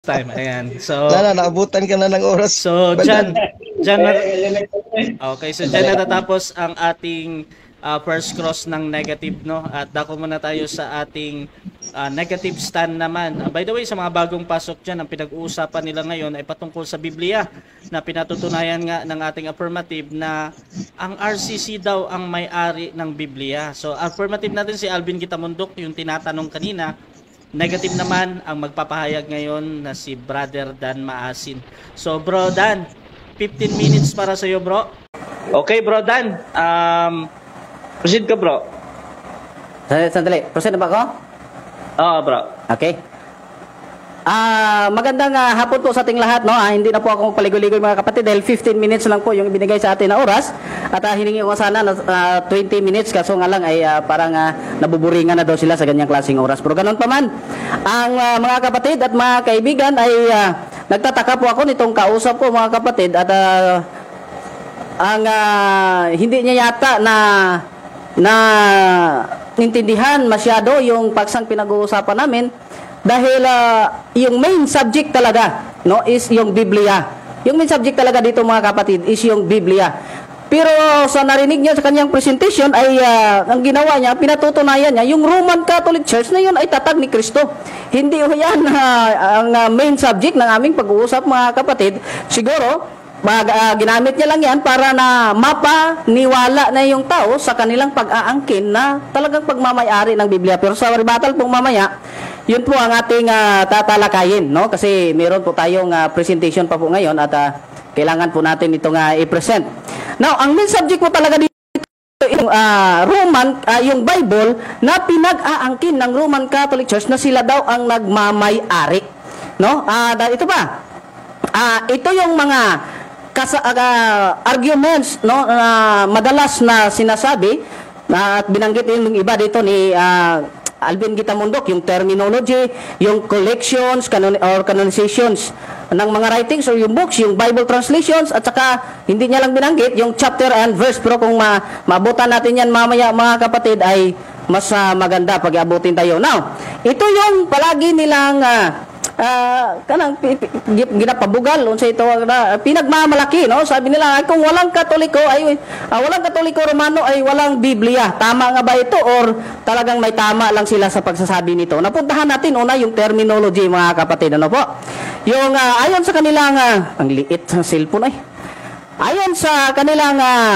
time. Ayan. So, naabutan ka na ng oras. so okay, so dyan natatapos ang ating first cross ng negative, no? At dako muna tayo sa ating negative stand naman. By the way, sa mga bagong pasok dyan, ang pinag-uusapan nila ngayon ay patungkol sa Biblia na pinatutunayan nga ng ating affirmative na ang RCC daw ang may-ari ng Biblia. So, affirmative natin si Alvin Kitamundok, yung tinatanong kanina. Negative naman ang magpapahayag ngayon na si Brother Dan Maasin. So Bro Dan, 15 minutes para sa iyo, bro. Okay, Bro Dan. Proceed ka, bro. Sandali. Proceed na ba ako? Oo, bro. Okay. Magandang hapon po sa ating lahat, no? Hindi na po ako paligoy-ligoy mga kapatid dahil 15 minutes lang po yung ibinigay sa atin na oras. At hiningi ko sana na 20 minutes kaso nga lang ay parang nabuburingan na daw sila sa ganyang klaseng oras. Pero ganun pa man, ang mga kapatid at mga kaibigan ay nagtataka po ako nitong kausap po mga kapatid at ang hindi niya yata na nintindihan masyado yung paksang pinag-uusapan namin. Dahil yung main subject talaga, no, is yung Biblia. Yung main subject talaga dito mga kapatid is yung Biblia. Pero sa narinig niya sa kanyang presentation ay ang ginawa niya, pinatutunayan niya, yung Roman Catholic Church na yun ay tatag ni Kristo. Hindi yan ang main subject ng aming pag-uusap mga kapatid. Siguro, ginamit niya lang yan para na mapaniwala na yung tao sa kanilang pag-aangkin na talagang pagmamayari ng Biblia. Pero sa rebuttal pong mamaya, yun po ang ating tatalakayin, no? Kasi meron po tayong presentation pa po ngayon at kailangan po natin itong i-present. Now, ang main subject po talaga dito yung yung Bible na pinag-aangkin ng Roman Catholic Church na sila daw ang nagmamay-ari, no? Ito ba? Ito yung mga arguments, no, madalas na sinasabi at binanggit yung iba dito ni Alvin Kitamundok, yung terminology, yung collections or canonizations ng mga writings or yung books, yung Bible translations, at saka hindi niya lang binanggit yung chapter and verse. Pero kung maabutan natin yan mamaya mga kapatid ay mas maganda pag abutin tayo. Now, ito yung palagi nilang kanang ginapabugal unsa ito pinagmamalaki, no? Sabi nila kung walang Katoliko ay walang Katoliko Romano ay walang Biblia. Tama nga ba ito or talagang may tama lang sila sa pagsasabi nito? Napuntahan natin una yung terminology mga kapatid, ano po? Yung ayon sa kanilang ang liit ng cellphone ay. Ayon sa kanilang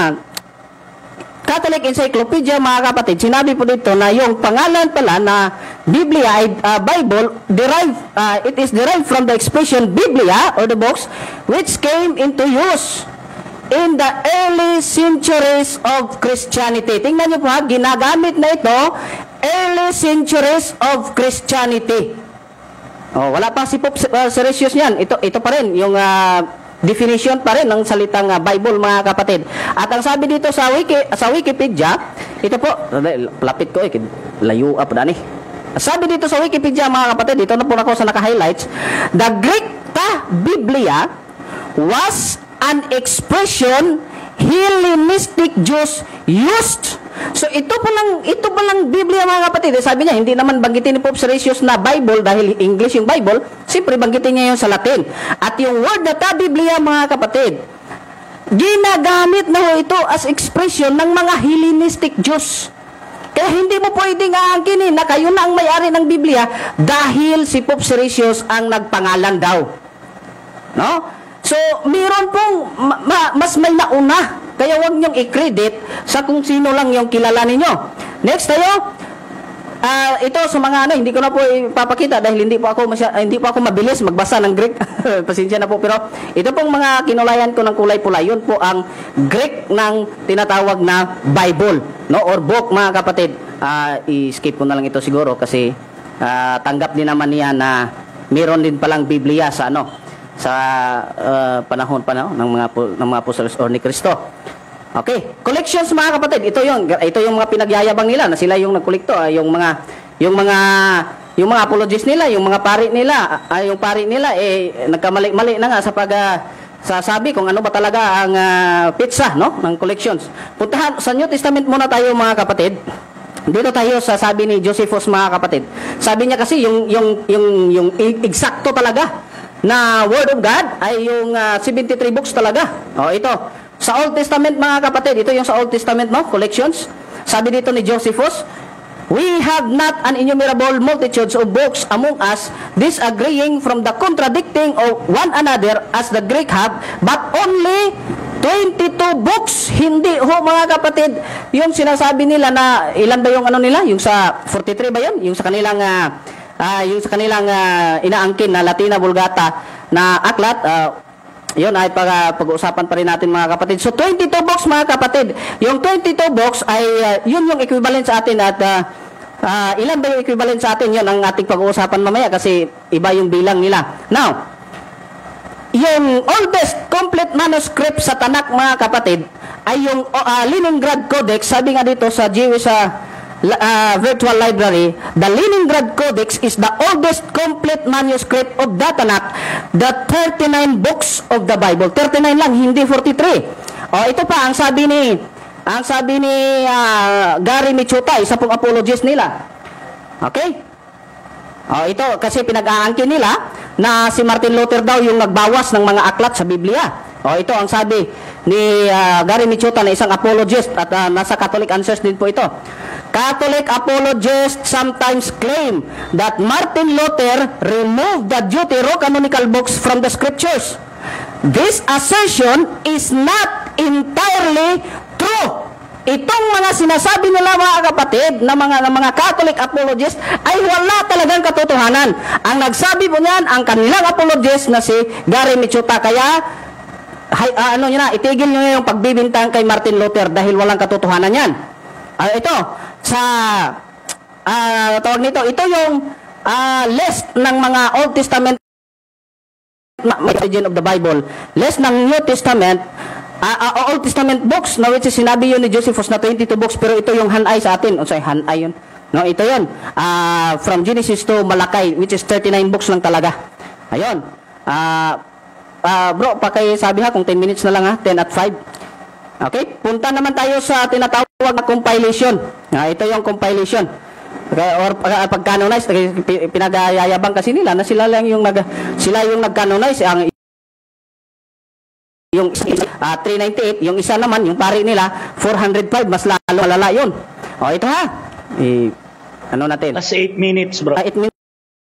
Catholic Encyclopedia mga kapatid, sinabi po dito na yung pangalan pala na Biblia ay Bible it is derived from the expression Biblia or the books which came into use in the early centuries of Christianity. Tingnan niyo po ha, ginagamit na ito early centuries of Christianity. Wala pa si Pope Siricius niyan. Ito pa rin yung definition pa rin ng salitang Bible mga kapatid. At ang sabi dito sa Wikipedia, ito po, lapit ko layo up na ni. Sabi dito sa Wikipedia mga kapatid, dito na po ako sa naka-highlights, the Greek Biblia was an expression Hellenistic Jews used. So ito pa lang Biblia mga kapatid. Sabi niya, hindi naman banggitin ni Pope Siricius na Bible dahil English yung Bible, siyempre banggitin niya yung sa Latin. At yung word na Biblia mga kapatid, ginagamit na ho ito as expression ng mga Hellenistic Jews. Kaya hindi mo pwedeng aangkinin na kayo na ang may-ari ng Biblia dahil si Pope Siricius ang nagpangalan daw. No? So, meron pong mas may nauna. Kaya huwag niyong i-credit sa kung sino lang yung kilala ninyo. Next tayo. Ito sa mga hindi ko na po ipapakita dahil hindi po ako mabilis magbasa ng Greek. Pasensya na po, pero ito pong mga kinulayan ko ng kulay pula, yun po ang Greek ng tinatawag na Bible, no, or book mga kapatid. I-skip ko na lang ito siguro kasi tanggap din naman niya na meron din palang Biblia sa panahon ng mga apostolos or ni Kristo. Okay, collections mga kapatid, ito yung mga pinagyayabang nila na sila yung nagkolekto, yung mga apologists nila, yung mga pari nila, yung pari nila nagkamali-mali na nga sa sasabi kung ano ba talaga ang pizza, no, ng collections. Puntahan sa New Testament muna tayo mga kapatid. Dito tayo sa sabi ni Josephus mga kapatid. Sabi niya kasi yung eksakto talaga na Word of God ay yung 73 books talaga. O ito, sa Old Testament mga kapatid, ito yung sa Old Testament, no? Collections. Sabi dito ni Josephus, we have not an innumerable multitudes of books among us, disagreeing from the contradicting of one another as the Greek have, but only 22 books. Hindi ho mga kapatid, yung sinasabi nila na ilan ba yung ano nila? Yung sa 43 ba yun? Yung sa kanilang inaangkin na Latina Vulgata na aklat, yun ay pag-uusapan pa rin natin mga kapatid. So 22 books mga kapatid. Yung 22 books ay yun yung equivalent sa atin at ilan ba yung equivalent sa atin? Yun ang ating pag-uusapan mamaya kasi iba yung bilang nila. Now, yung oldest complete manuscript sa Tanakh mga kapatid ay yung Leningrad Codex. Sabi nga dito sa Jewish Virtual Library, the Leningrad Codex is the oldest complete manuscript of the Tanakh, the 39 books of the Bible. 39 lang, hindi 43. O ito pa ang sabi ni Gary Michuta, isa pong apologist nila. Okay? O ito kasi pinag-aangkin nila na si Martin Luther daw yung nagbawas ng mga aklat sa Biblia. O ito ang sabi ni Gary Michuta na isang apologist at nasa Catholic Answers din po ito. Catholic apologists sometimes claim that Martin Luther removed the Deuterocanonical books from the scriptures. This assertion is not entirely true. Itong mga sinasabi nila mga kapatid na mga Catholic apologists ay wala talagang katotohanan. Ang nagsabi po niyan ang kanilang apologist na si Gary Michuta. Kaya itigil niyo yung pagbibintang kay Martin Luther dahil walang katotohanan yan. Ito sa tawag nito, ito yung list ng mga Old Testament origin of the Bible, list ng New Testament, Old Testament books, no, which is sinabi yun ni Josephus na 22 books, pero ito yung Hanay sa atin. O sorry, Hanay yun. No, ito yun. From Genesis to Malakay, which is 39 books lang talaga. Ayun. Bro, pakisabi ha kung 10 minutes na lang ha, 10 at 5. Okay, punta naman tayo sa tinatawag na compilation. Ito yung compilation. Or pag-canonize, pinagayayabang kasi nila na sila yung nag-canonize yung 398, yung isa naman, yung pari nila 405, mas lalo malala yun. O ito ha. Ano natin? Last 8 minutes, bro. 8 minutes.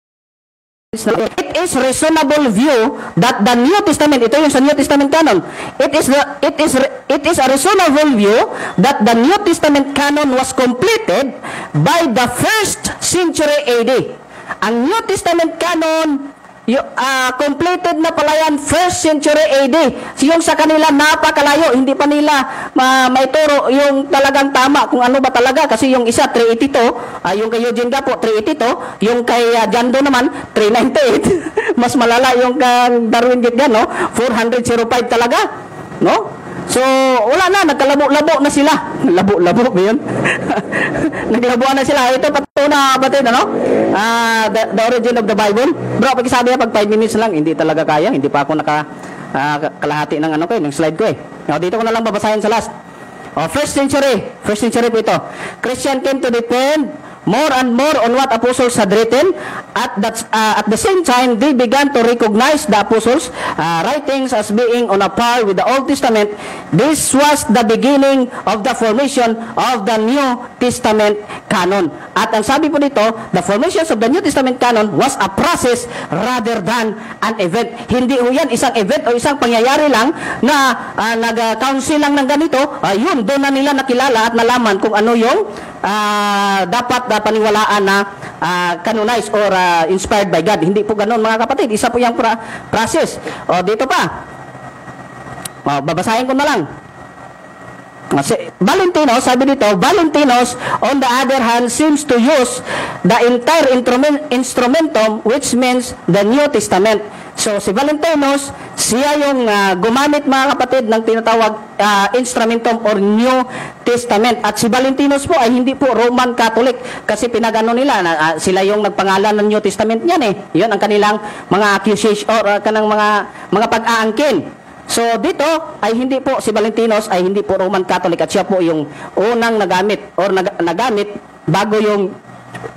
It is reasonable view that the New Testament, ito yung sa New Testament canon, it is a reasonable view that the New Testament canon was completed by the 1st century AD. Ang New Testament canon completed na pala yan 1st century AD. Yung sa kanila napakalayo, hindi pa nila maituro yung talagang tama kung ano ba talaga, kasi yung isa 382, yung kay Eugene Gapo 382, yung kay Jando naman 398. Mas malala yung Darwin Gitgan, no? 405 talaga, no? So, wala na, nagkalabo-labo na sila. Labo-labo ba yun? Naglabuan na sila. Ito patuna kapatid, ano? The origin of the Bible. Bro, pagkisabi na, pag 5 minutes lang, hindi talaga kaya. Hindi pa ako kalahati ng ng slide ko eh. Dito ko na lang babasahin sa last. First century po ito. Christian came to depend more and more on what apostles had written. At the same time, they began to recognize the apostles' writings as being on a par with the Old Testament. This was the beginning of the formation of the New Testament canon. At ang sabi po dito, the formation of the New Testament canon was a process rather than an event. Hindi ho yan isang event o isang pangyayari lang na nag-council lang ng ganito. Yun, doon na nila nakilala at nalaman kung ano yung dapat paniwalaan na canonized or inspired by God. Hindi po ganoon mga kapatid. Isa po yung process. Dito pa. Babasahin ko na lang. Valentinos, sabi dito, Valentinos on the other hand seems to use the entire instrumentum, which means the New Testament. So si Valentinos, siya yung gumamit mga kapatid ng tinatawag instrumentum or New Testament. At si Valentinos po ay hindi po Roman Catholic, kasi pinagano nila na sila yung nagpangalan ng New Testament niyan eh. Yun ang kanilang mga accusation or kanang mga pag-aangkin. So dito ay hindi po, si Valentinos ay hindi po Roman Catholic at siya po yung unang nagamit or nagamit bago yung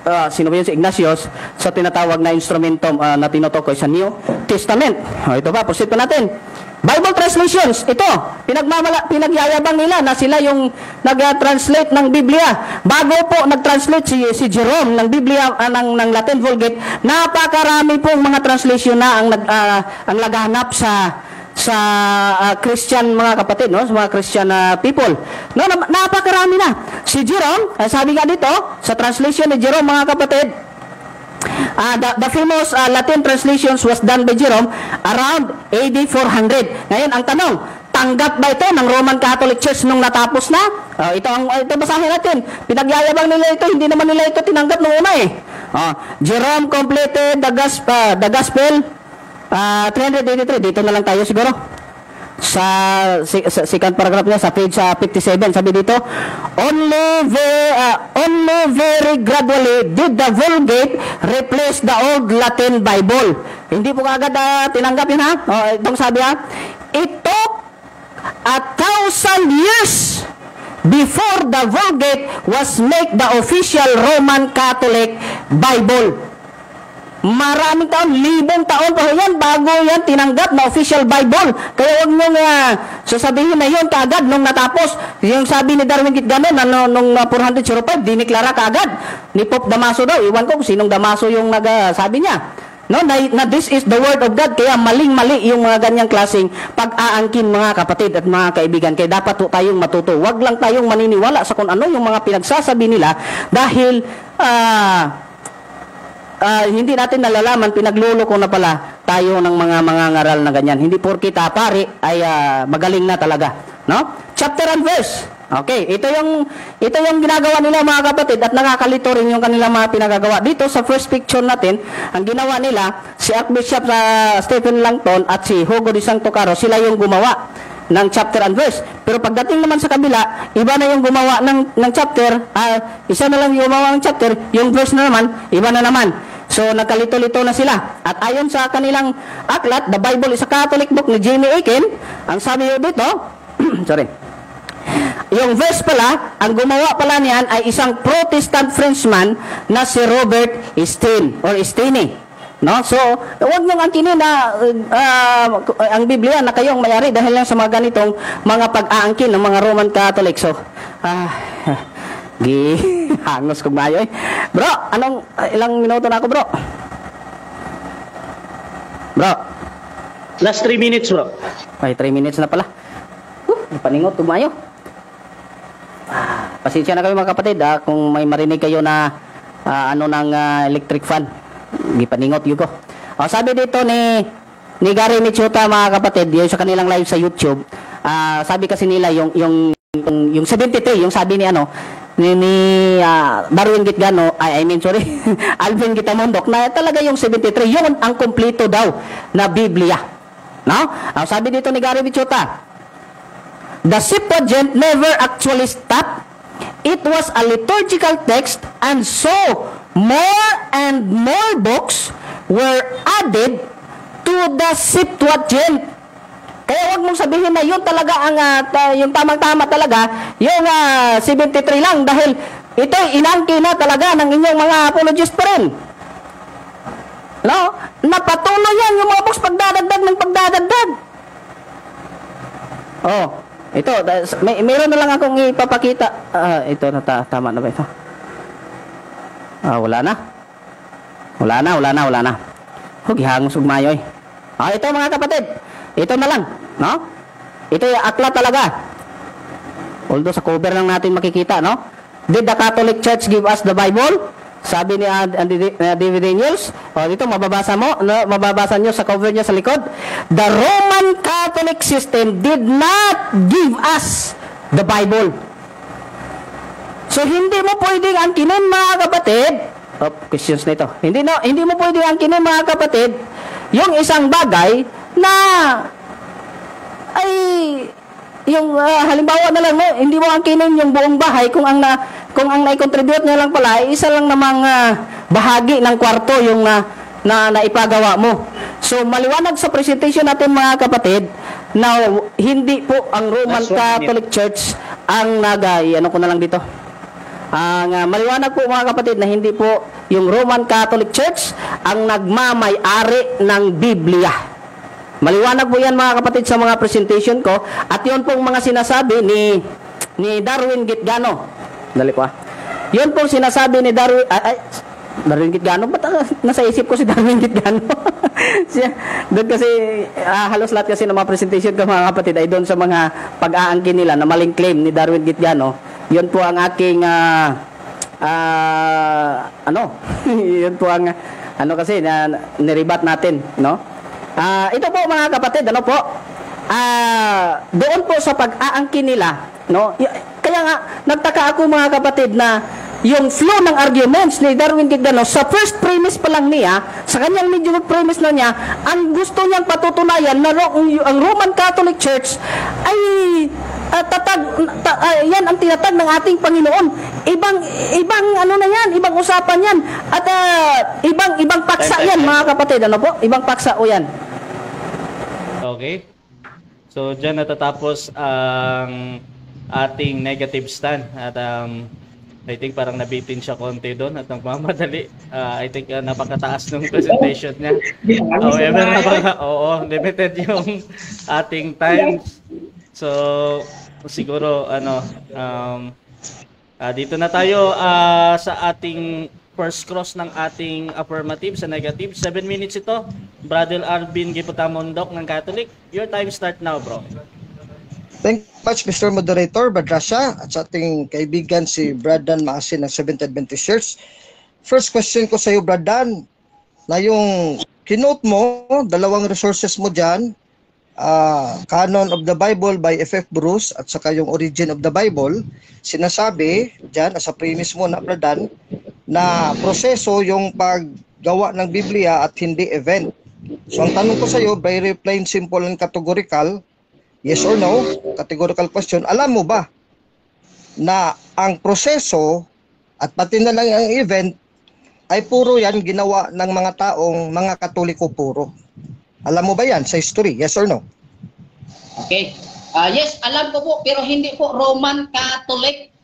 sino ba yun, si Ignatius, sa tinatawag na instrumento na tinutukoy sa New Testament. Ito pa, proceed pa natin. Bible translations, ito, pinagyayabang nila na sila yung nag-translate ng Biblia. Bago po nag-translate si Jerome ng Biblia, ng Latin Vulgate, napakarami pong mga translation na ang naghahanap sa Christian mga kapatid, no? Sa mga Christian people. No, napakarami na. Si Jerome, sabi nga dito, sa translation ni Jerome mga kapatid, the famous Latin translations was done by Jerome around AD 400. Ngayon, ang tanong, tanggap ba ito ng Roman Catholic Church nung natapos na? Ito basahin natin. Pinagyayabang nila ito, hindi naman nila ito tinanggap nung una eh. Jerome completed the gospel 383. Dito na lang tayo siguro. Sa second paragraph niya, sa page 57, sabi dito, only very gradually did the Vulgate replace the old Latin Bible. Hindi po agad tinanggap yun ha. Itong sabi ha, it took 1,000 years before the Vulgate was made the official Roman Catholic Bible. Maraming taon, 1,000 taon pa yan bago yan tinanggap na official Bible. Kaya huwag nyo sasabihin na yun kaagad nung natapos. Yung sabi ni Darwin Gitgano na nung 405, diniklara kaagad ni Pope Damaso daw. Iwan ko kung sinong Damaso yung nagsabi niya. No, na this is the word of God. Kaya maling-mali yung mga ganyang klaseng pag-aangkin mga kapatid at mga kaibigan. Kaya dapat po tayong matuto. Huwag lang tayong maniniwala sa kung ano yung mga pinagsasabi nila dahil hindi natin nalalaman, pinagluloko na pala tayo ng mga ngaral na ganyan. Hindi porkit pare ay magaling na talaga, no? Chapter and verse. Okay, ito yung ginagawa nila mga kapatid at nakakalito rin yung kanilang mga pinagagawa. Dito sa first picture natin, ang ginawa nila, si Archbishop Stephen Langton at si Hugo de Santo Caro, sila yung gumawa ng chapter and verse. Pero pagdating naman sa kabila, iba na yung gumawa ng chapter, isa na lang yung gumawa ng chapter, yung verse na naman, iba na naman. So, nagkalito-lito na sila. At ayon sa kanilang aklat, The Bible is a Catholic book ni Jamie Akin, ang sabi dito, sorry, yung verse pala, ang gumawa pala niyan ay isang Protestant Frenchman na si Robert Estienne. No? So, huwag niyong angkinin na ang Biblia na kayong mayari dahil lang sa mga ganitong mga pag-aangkin ng mga Roman Catholic. So, hangos kong mayo eh. Bro, ilang minuto na ako bro? Bro. Last 3 minutes bro. Ay, 3 minutes na pala. Paningot kong mayo. Pasensya na kayo mga kapatid kung may marinig kayo na ng electric fan. Gipaningot yun ko. Sabi dito ni Gary Michuta mga kapatid, yung sa kanilang live sa YouTube, sabi kasi nila yung 73, yung sabi ni Darwin Gitgano, Alvin Gitamondok, na talaga yung 73, yun ang kompleto daw na Biblia. No? Sabi dito ni Gary Michuta, the Septuagint never actually stopped. It was a liturgical text, and so more and more books were added to the Septuagint. Kaya huwag mong sabihin na yun talaga yung tamang-tama talaga, yung 73 lang, dahil ito inangkin na talaga ng inyong mga apologists pa rin. No? Napatuloy yan yung mga books pagdadagdag ng pagdadagdag. Ito, mayroon na lang akong ipapakita. Ito, tama na ba ito? Wala na. Huwag ihangos ugmayo eh. Ito mga kapatid, ito na lang, no? Ito yung akla talaga. Although sa cover lang natin makikita, no? Did the Catholic Church give us the Bible? Sabi ni David Daniels. Dito mababasa nyo sa cover niya sa likod. The Roman Catholic system did not give us the Bible. So hindi mo pwedeng angkinin mga kapatid. Questions na ito. Hindi mo pwedeng angkinin mga kapatid yung isang bagay na ay yung halimbawa na lang hindi mo angkinin yung buong bahay kung ang nai-contribute niya lang pala ay isa lang namang bahagi ng kwarto yung na ipagawa mo. So maliwanag sa presentation natin mga kapatid na hindi po ang Roman Catholic Church ang ko na lang dito. Ang maliwanag po mga kapatid na hindi po yung Roman Catholic Church ang nagmamay-ari ng Biblia. Maliwanag po yan mga kapatid sa mga presentation ko at yun pong mga sinasabi ni Darwin Gitgano. Dali ko Yun pong sinasabi ni Darwin Gitgano. Ba't nasa isip ko si Darwin Gitgano? Doon kasi halos lahat kasi ng mga presentation ko mga kapatid ay doon sa mga pag-aangkin nila na maling claim ni Darwin Gitgano. Yun po ang aking yun po ang kasi na niribat natin, no? Ito po mga kapatid, doon po sa pag-aangkin nila, no? Kaya nga nagtaka ako mga kapatid na yung flow ng arguments ni Darwin Gitgano sa first premise pa lang niya, sa kanyang medyo premise na niya, ang gusto niyang patutunayan na ang Roman Catholic Church ay yan ang tinatag ng ating Panginoon. Ibang na yan, ibang usapan yan. At ibang paksa yan mga kapatid, Ibang paksa o yan. Okay. So diyan natatapos ang ating negative stand at I think parang nabitin siya konti doon at nagmamadali. I think napakataas ng presentation niya. However, limited yung ating time. So, siguro, dito na tayo sa ating first cross ng ating affirmative sa negative. 7 minutes ito. Brother Alvin Giputamondok ng Catholic. Your time start now, bro. Thank you much, Mr. Moderator, Badrasya, at sa ating kaibigan si Bradan Maasin ng Seventh Adventist Church. First question ko sa iyo, Bradan, na yung kinote mo, dalawang resources mo dyan, Canon of the Bible by F.F. Bruce at saka yung Origin of the Bible, sinasabi dyan, as a premise mo na, Bradan, na proseso yung paggawa ng Biblia at hindi event. So ang tanong ko sa iyo, very plain, simple, and categorical, yes or no, categorical question, alam mo ba na ang proseso at pati na lang ang event ay puro yan ginawa ng mga taong mga Katoliko puro? Alam mo ba yan sa history? Yes or no? Okay. Yes, alam ko po, pero hindi po Roman Catholic.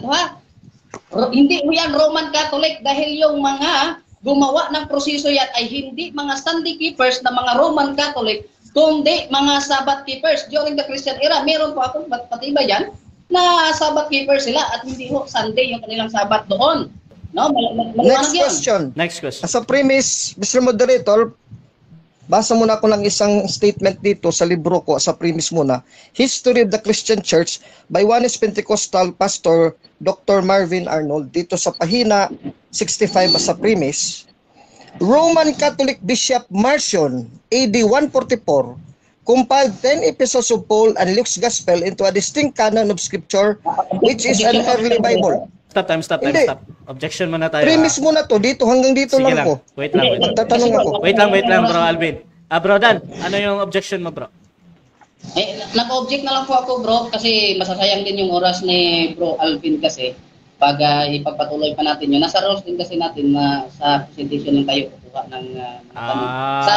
Hindi po yan Roman Catholic dahil yung mga gumawa ng proseso yan ay hindi mga Sunday keepers na mga Roman Catholic, kundi mga Sabbath keepers. During the Christian era, meron po ako, pati ba yan, na Sabbath keepers sila at hindi ho Sunday yung kanilang Sabbath doon. No? Next question. Next question. As a premise, Mr. Moderator, basa muna ako ng isang statement dito sa libro ko, sa premise muna. History of the Christian Church by Juanes Pentecostal Pastor Dr. Marvin Arnold. Dito sa pahina 65 as a premise. Roman Catholic Bishop Marcion, AD 144, compiled 10 epistles of Paul and Luke's Gospel into a distinct canon of Scripture, which is an early Bible. Stop. Objection muna tayo. Premise muna to, dito hanggang dito Sige lang ko. Wait lang. Magtatanong ako. Wait lang, bro Alvin. Bro Dan, ano yung objection mo, bro? Nag-object na lang po ako, bro, kasi masasayang din yung oras ni Bro Alvin kasi pag ipagpatuloy pa natin yun. Nasa rules din kasi natin na sa presentation yung tayo kukuha ng tanong.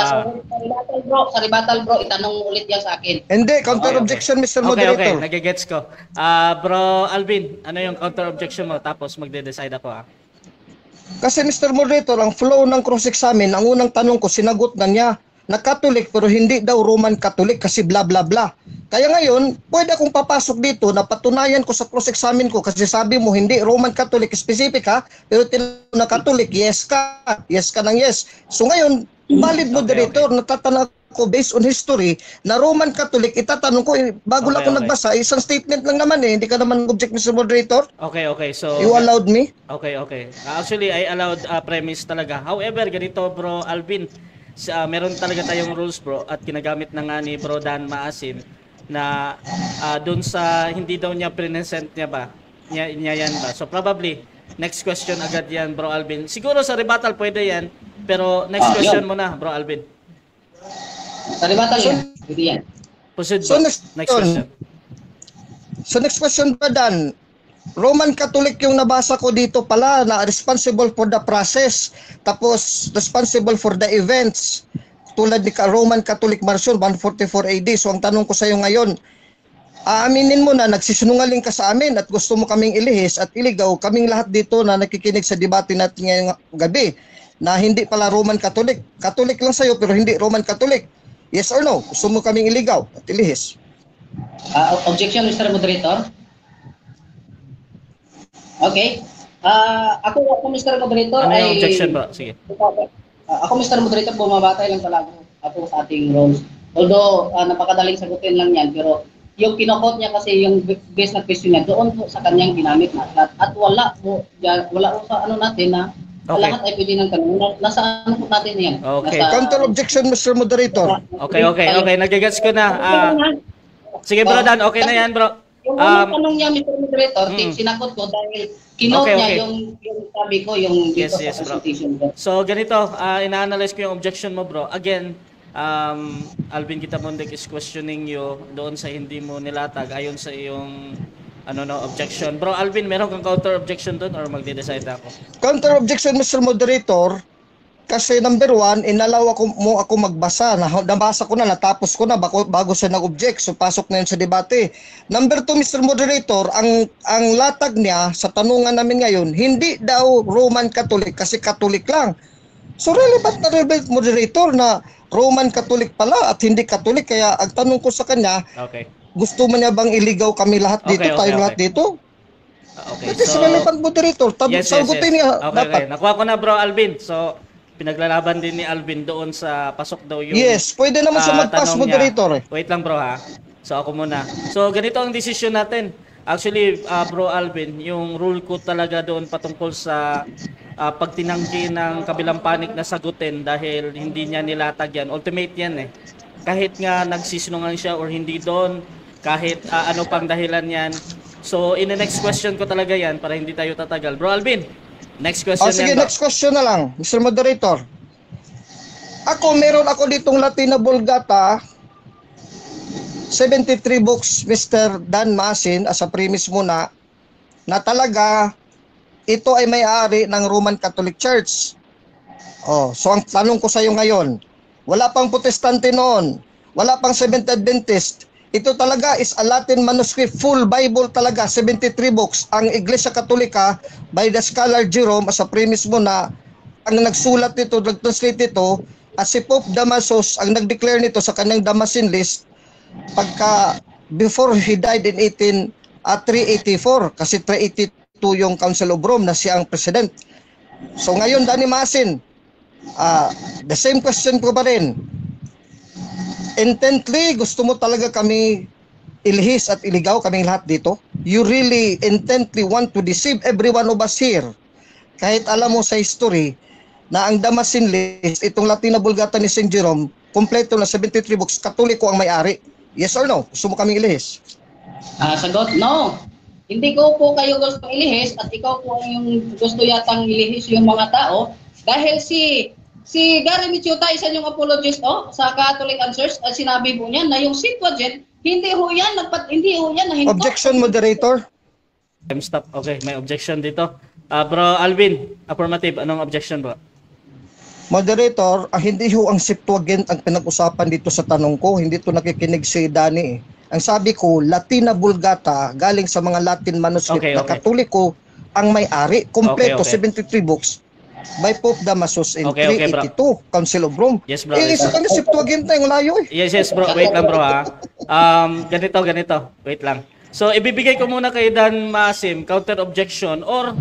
Sa rebuttal, bro, itanong ulit yan sa akin. Hindi, counter objection, Mr. Moderator. Okay, nagigets ko. Bro Alvin, ano yung counter objection mo? Tapos magde-decide ako. Kasi Mr. Moderator, ang flow ng cross-examine, ang unang tanong ko, sinagot na niya na Catholic pero hindi daw Roman Catholic kasi bla bla bla. Kaya ngayon, pwede akong papasok dito na patunayan ko sa cross-examine ko kasi sabi mo hindi Roman Catholic specific ha, pero tinanong na Catholic, yes ka ng yes. So ngayon, valid Moderator, natatanong ko based on history na Roman Catholic, itatanong ko, bago lang ako nagbasa, isang statement lang naman hindi ka naman object Mr. Moderator. Okay, so you allowed me? Okay. Actually, I allowed premise talaga. However, ganito bro Alvin, meron talaga tayong rules bro at kinagamit na nga ni Bro Dan Maasin na doon sa hindi daw niya present niya yan ba. So probably next question agad yan Bro Alvin. Siguro sa rebuttal pwede yan, pero next question muna Bro Alvin. Sa rebuttal yan. Pwede yan. Proceed So next question. So next question ba Dan? Roman Catholic yung nabasa ko dito pala na responsible for the process, tapos responsible for the events tulad ni Roman Catholic Marcion 144 AD. So ang tanong ko sa iyo ngayon, aaminin mo na nagsisinungaling ka sa amin at gusto mo kaming ilihis at iligaw kaming lahat dito na nakikinig sa debate natin ngayong gabi na hindi pala Roman Catholic. Catholic lang sa'yo pero hindi Roman Catholic. Yes or no? Gusto mo kaming iligaw at ilihis? Objection, Mr. Moderator. Okay. Ako, Mr. Moderator, Ano yung ay... objection ba? Sige. Ako, Mr. Moderator, bumabatay lang talaga ako sa ating rules. Although, napakadaling sagutin lang yan, pero yung kinokot niya kasi yung base na question niya, doon po sa kanyang ginamit na lahat. At wala po sa ano natin na lahat ay pwede ng tanong. Nasa ano po natin yan? Okay. Counter objection, Mr. Moderator. Okay. Nagigets ko na. Sige bro Dan, okay na yan bro. Yung unang tanong niya, Mr. Moderator, sinakot ko dahil kinot Okay. niya yung sabi ko, yung dito Yes, sa bro. presentation ko. So ganito, ina-analyze ko yung objection mo bro. Again, Alvin Kitamundek is questioning you doon sa hindi mo nilatag ayon sa iyong objection. Bro Alvin, meron kang counter objection doon or magde-decide ako? Counter objection, Mr. Moderator, kasi number 1, inalaw mo ako magbasa. Nabasa ko na, natapos ko na bago siya nag-object. So pasok na yun sa debate. Number 2, Mr. Moderator, ang latag niya sa tanungan namin ngayon, hindi daw Roman Catholic kasi Catholic lang. So relevant na relevant, Moderator, na Roman Catholic pala at hindi Catholic. Kaya ang tanong ko sa kanya, Okay. gusto mo niya bang iligaw kami lahat dito, Okay. lahat dito? Okay. That is relevant, Moderator. Sagutin niya dapat. Okay. Nakuha ko na bro Alvin. So pinaglalaban din ni Alvin doon sa pasok daw yung Yes, pwede naman siya mag-pass, tanong niya. Moderator. Wait lang bro ha. So ako muna. So ganito ang decision natin. Actually, bro Alvin, yung rule ko talaga doon patungkol sa pagtinanggi ng kabilang panig na sagutin dahil hindi niya nilatag yan. Ultimate yan eh. Kahit nga nagsisinungaling siya or hindi doon, kahit ano pang dahilan yan. So in the next question ko talaga yan para hindi tayo tatagal. Bro Alvin, next question Sige, yan bro. next question na lang, Mr. Moderator. Meron ako ditong Latina Vulgata, 73 books, Mr. Dan Masin, as a premise muna, na talaga, ito ay may-ari ng Roman Catholic Church. So ang tanong ko sa iyo ngayon, wala pang Protestante noon, wala pang Seventh Adventist, ito talaga is a Latin manuscript, full Bible talaga, 73 books. Ang Iglesia Katolika, by the scholar Jerome, as a premise mo na, ang nagsulat nito, nag-translate nito, at si Pope Damasus, ang nag-declare nito sa kanyang Damasin list, before he died in 384, kasi 382 yung Council of Rome na siya ang president. So ngayon, Danny Masin, the same question ko pa rin. Intently, gusto mo talaga kami ilihis at iligaw kaming lahat dito? You really intently want to deceive every one of us here. Kahit alam mo sa history na ang Damasin list, itong Latina Vulgata ni St. Jerome, kompleto na 73 books, Katoliko ang may-ari. Yes or no? Gusto mo kaming ilihis? Sagot, no. Hindi ko po kayo gusto ilihis at ikaw po yung gusto yatang ilihis yung mga tao dahil si Gary Michuta, isa yung apologist sa Catholic Answers, sinabi po niya na yung Septuagint, hindi ho yan na Objection, Moderator. Time stop. Okay, may objection dito. Bro Alvin, affirmative. Anong objection bro? Moderator, hindi ho ang Septuagint ang pinag-usapan dito sa tanong ko. Hindi to nakikinig si Danny. Ang sabi ko, Latina Vulgata, galing sa mga Latin manuscript na Katoliko ang may-ari. Kompleto, 73 books by Pope Damasus in 382, Council of Rome. Yes, bro. Isa kami Septuagint na yung layo eh. Yes, bro. Wait lang, bro, ha. Ganito. Wait lang. So, ibibigay ko muna kay Dan Masim, counter objection, or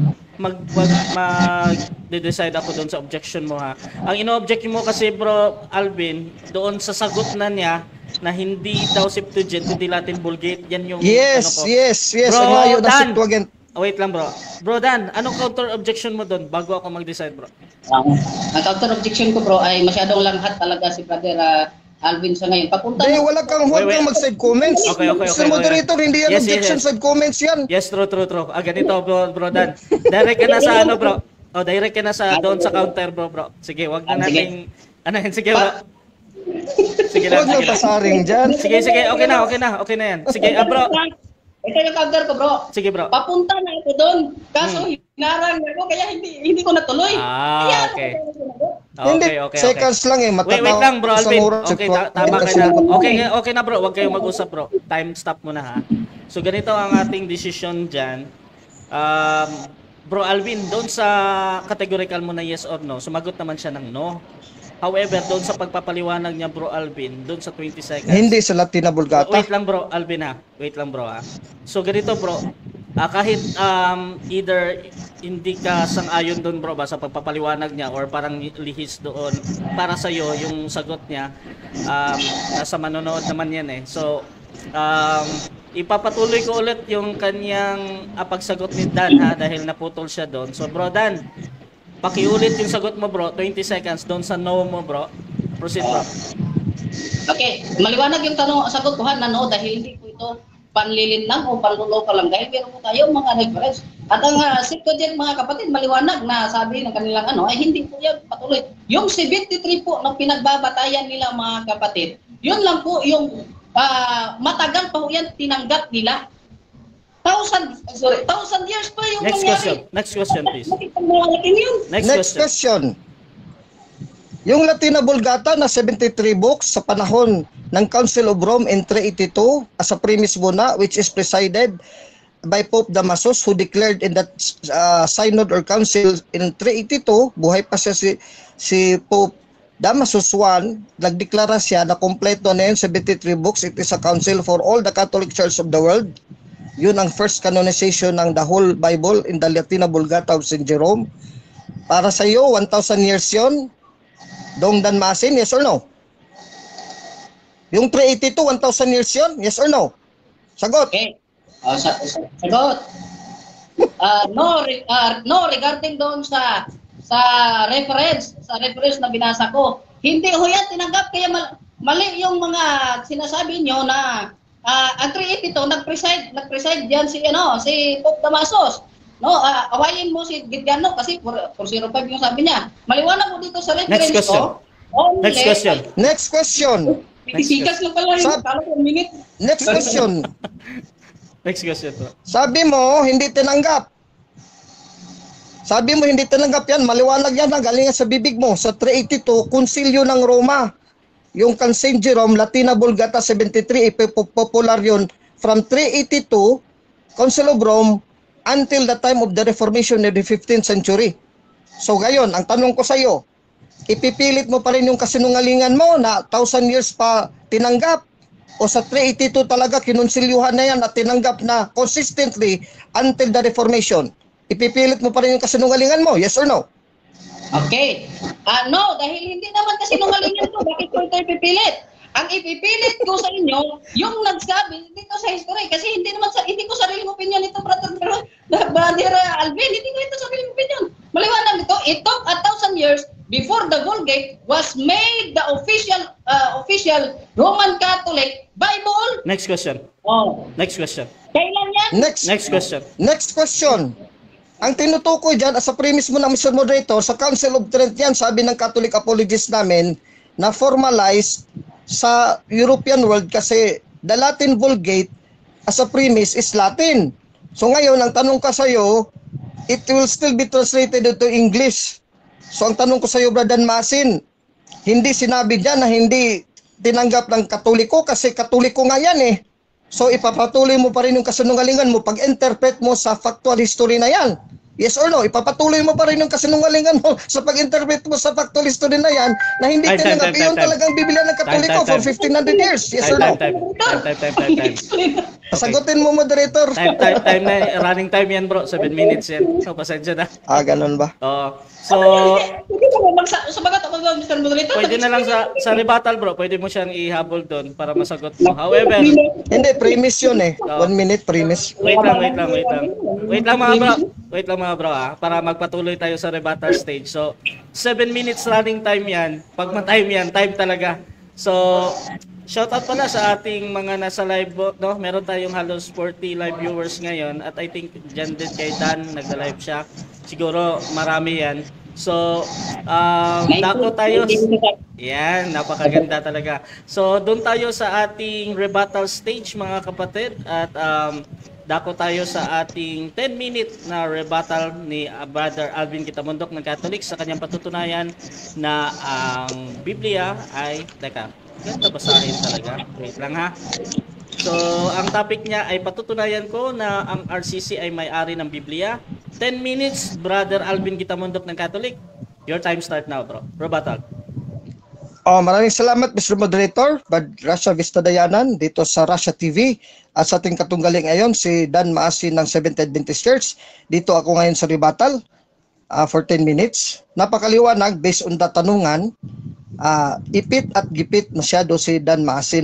mag-decide ako doon sa objection mo, ha. Ang ino-object mo kasi, bro Alvin, doon sa sagot na niya, na hindi daw Septuagint, kundi Latin Vulgate, yan yung Yes. Bro, Ang layo ng Dan. Septuagint. Wait lang, bro. Bro Dan, anong counter objection mo doon bago ako mag-decide, bro? Ang counter objection ko, bro, ay masyadong langhat talaga si Brother Alvin sa ngayon. Papunta Hindi, wala kang huwag kang mag-side comments. Okay. Mr. Moderator, hindi yan objection, side comments yan. Yes, true. Ganito, bro Dan. Direct ka na sa bro. Direct ka na sa doon sa counter, bro. Sige, wag na nating sige, bro. Sige lang. Huwag na pasaring dyan. Sige, okay na yan. Sige, bro. Ito yung counter ko, bro. Sige, bro. Papunta na ako doon. Kaso hinarang ako kaya hindi ko natuloy. Okay. Hindi, seconds lang eh. Wait lang bro isang Alvin. oras, Okay, sitwasyon. tama ka na. Okay na bro, wag kayong mag-usap bro. Time stop muna ha. So ganito ang ating decision dyan. Bro Alvin, doon sa categorical mo na yes or no, sumagot naman siya ng no. However, doon sa pagpapaliwanag niya bro Alvin, doon sa 20 seconds. Hindi sa Latina Vulgata. Wait lang bro Alvin ha. Wait lang bro ha. So ganito bro, kahit either hindi ka sang-ayon doon bro ba sa pagpapaliwanag niya or parang lihis doon para sa iyo yung sagot niya, nasa manonood naman yan eh. So ipapatuloy ko ulit yung kanyang pagsagot ni Dan ha dahil naputol siya doon. So bro Dan, pakiulit yung sagot mo bro, 20 seconds doon sa no mo bro. Proceed bro. Okay, maliwanag yung sagot ko ha na no dahil hindi po ito panlilinlang o panluloko lang dahil meron po tayo mga reference. At ang ko dyan mga kapatid, maliwanag na sabi ng kanilang ay hindi po yan patuloy. Yung 73 po na pinagbabatayan nila mga kapatid, yun lang po yung matagal pa po yan tinanggap nila. 1,000 years pa yung nangyari. Next question please. Next question. Yung Latina Vulgata na 73 books sa panahon ng Council of Rome in 382 as a premise muna, which is presided by Pope Damasus, who declared in that synod or council in 382, buhay pa siya si Pope Damasus I, nagdeklara siya na kompleto na yun 73 books. It is a council for all the Catholic Church of the world. Yun ang first canonization ng the whole Bible in the Latina Vulgata of St. Jerome. Para sa iyo, 1,000 years yun. Dong Dan Masin, yes or no? Yung 382, 1,000 years yun, yes or no? Sagot. Okay. Sagot. No, regarding doon sa reference na binasa ko. Hindi ho yan tinanggap kaya mali yung mga sinasabi nyo na ang 382 nag-preside diyan si Pope Damasus. No, awayin mo si Gidgano kasi 405 yung sabi niya. Maliwanag mo dito sa reference ko. Next question. Next question. Pitikas lang pala yung talo ng minute. Next question. Next question po. Sabi mo, hindi tinanggap. Sabi mo, hindi tinanggap yan. Maliwanag yan na galing sa bibig mo. Sa 382, Konsilyo ng Roma. Yung kan St. Jerome, Latina Vulgata 73, popular yun. From 382, Council of Rome, until the time of the Reformation in the 15th century. So ngayon, ang tanong ko sa iyo, ipipilit mo pa rin yung kasinungalingan mo na 1,000 years pa tinanggap o sa 382 talaga kinonsilyuhan na yan at tinanggap na consistently until the Reformation? Ipipilit mo pa rin yung kasinungalingan mo, yes or no? Okay. No, dahil hindi naman kasinungalingan to, bakit ko ito ipipilit? Ang ipipilit ko sa inyo, yung nagsabi dito sa history, kasi hindi ko sariling opinion ito, brother Alvin, hindi ko ito sariling opinion. Maliwanag ito, it took 1,000 years before the Vulgate was made the official Roman Catholic Bible. Next question. Next question. Kailan yan? Next question. Next question. Ang tinutukoy dyan, as a premise mo na Mr. Moderator, sa Council of Trent yan, sabi ng Catholic apologists namin, na formalized sa European world kasi the Latin Vulgate as a premise is Latin. So ngayon, ang tanong ko sa iyo, it will still be translated into English. So ang tanong ko sa iyo, Brother Masin, hindi sinabi dyan na hindi tinanggap ng Katoliko kasi Katoliko nga yan eh. So ipapatuloy mo pa rin yung kasinungalingan mo pag-interpret mo sa factual history na yan. Yes or no? Ipapatuloy mo pa rin yung kasinungalingan mo sa pag-interpret mo sa factual history na yan na hindi tinanggap yun talagang Biblia ng Katoliko for 1,500 years. Yes or no? Time. Sagutin mo, moderator. Time na. Running time yan bro. 7 minutes yan. So pasensya na. Ganun ba? So, Sumagot ako ba, Mr. Moderator? pwede na lang sa rebuttal bro. Pwede mo siyang ihabol doon para masagot mo. However, hindi, premise yun eh. 1 minute premise. Wait lang mga bro para magpatuloy tayo sa rebuttal stage. So 7 minutes running time yan. Pag ma-time yan, time talaga. So shoutout pala sa ating mga nasa live, no? Meron tayong halos 40 live viewers ngayon at I think dyan din kay Dan nagda-live siya. Siguro marami yan. So dako tayo. Yan, napakaganda talaga. So doon tayo sa ating rebuttal stage mga kapatid at dako tayo sa ating 10-minute na rebuttal ni Brother Alvin Kitamundok ng Catholic sa kanyang patutunayan na ang Biblia ay, teka, ganda basahin talaga. Wait lang ha. So, ang topic niya ay patutunayan ko na ang RCC ay may-ari ng Biblia. 10 minutes, Brother Alvin Kitamundok ng Catholic. Your time start now, bro. Rebuttal. Maraming salamat, Mr. Moderator, Brad Rasha Vistadayanan dito sa Rasha TV at sa ating katunggali ngayon, si Dan Maasin ng Seventh Adventist Church. Dito ako ngayon sa rebuttal for 10 minutes. Napakaliwanag based on the tanungan, ipit at gipit masyado si Dan Maasin.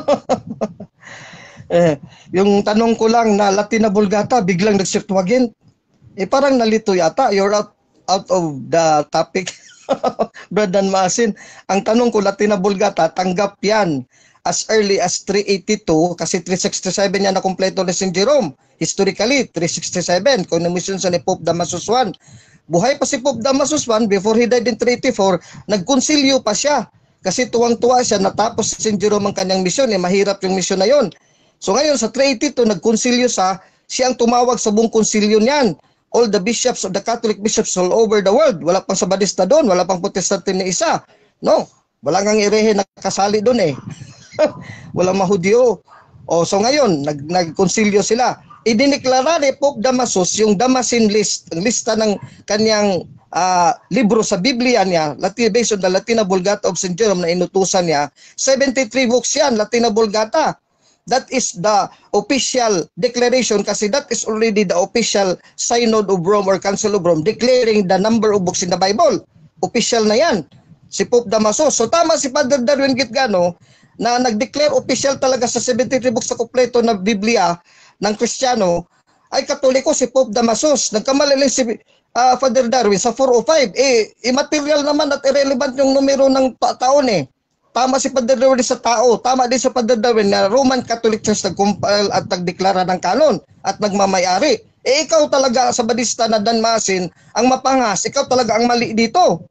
Yung tanong ko lang na Latina Vulgata, biglang nagsiptuwagin. Parang nalito yata, you're out of the topic. Brad Dan Maasin, ang tanong ko Latina Vulgata, tanggap yan as early as 382 kasi 367 yan na kompleto ni St. Jerome. Historically, 367, consummation sa ni Pope Damasus I. Buhay pa si Pope Damasus I, before he died in 384, nagkonsilyo pa siya. Kasi tuwang-tuwa siya, natapos si St. Jerome ang kanyang misyon, mahirap yung misyon na yon. So ngayon sa 382, nagkonsilyo siya ang tumawag sa buong konsilyo niyan. All the bishops of the Catholic bishops all over the world. Wala pang Sabadista doon, wala pang Protestante na isa. No, wala ngang Herehe nakasali doon eh. Walang Mahudyo. So ngayon, nagkonsilyo sila. Idineklara ni Pope Damasus yung Damascene list, ang lista ng kanyang libro sa Biblia niya, based on the Latina Vulgata of St. Jerome na inutusan niya. 73 books yan, Latina Vulgata. That is the official declaration kasi that is already the official Synod of Rome or Council of Rome declaring the number of books in the Bible. Official na yan. Si Pope Damasus. So tama si Father Darwin Gitgano na nag-declare official talaga sa 73 books sa kompleto na Biblia ng Kristiyano ay Katoliko si Pope Damasus. Nagkamali lang si Father Darwin sa 405. Immaterial naman at irrelevant yung numero ng taon eh. Tama si Father Darwin sa tao, tama din sa Father Darwin na Roman Catholic Church nag-compile at nagdeklara ng kanon at nagmamayari. Ikaw talaga sa Badista na Dan Maasin ang mapangas, ikaw talaga ang mali dito.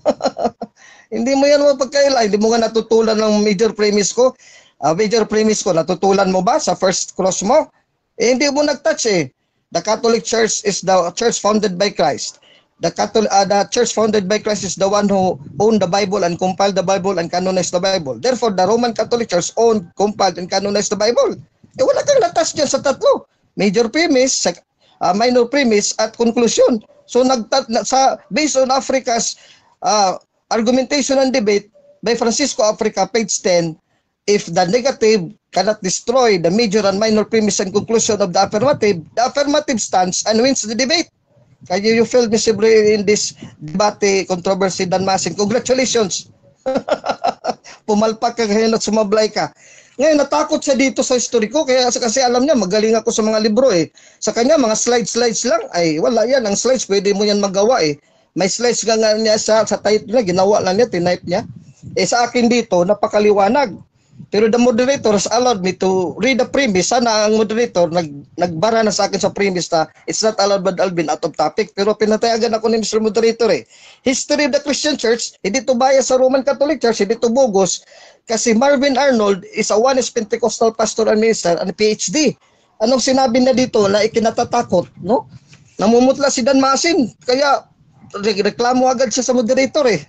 Hindi mo yan mapagkaila, hindi mo nga natutulan ng major premise ko. Natutulan mo ba sa first cross mo? Hindi mo nag-touch eh. The Catholic Church is the church founded by Christ. The church founded by Christ is the one who owned the Bible and compiled the Bible and canonized the Bible. Therefore, the Roman Catholic Church owned, compiled, and canonized the Bible. Wala kang natas dyan sa tatlo. Major premise, minor premise, at conclusion. So, based on Africa's argumentation and debate by Francisco Africa, page 10, if the negative cannot destroy the major and minor premise and conclusion of the affirmative stands and wins the debate. Kaya you failed miserably in this debate controversy, Dan Maasin. Congratulations. Pumalpak ka ngayon at sumablay ka. Ngayon, natakot siya dito sa historiko kasi alam niya, magaling ako sa mga libro eh. Sa kanya, mga slides lang. Ay, wala yan. Ang slides, pwede mo yan magawa eh. May slides nga niya sa type niya, ginawa lang niya, tinype niya. Sa akin dito, napakaliwanag. Pero the moderator has allowed me to read the premise. Sana ang moderator nagbara na sa akin sa premise na it's not allowed by Alvin out of topic. Pero pinatayagan ako ni Mr. Moderator eh. History of the Christian Church, hindi to bias sa Roman Catholic Church, hindi to bogus. Kasi Marvin Arnold is a Oneness Pentecostal pastor and minister and PhD. Anong sinabi na dito na ikinatatakot, no? Namumutla si Dan Maasin, kaya reklamo agad siya sa moderator eh.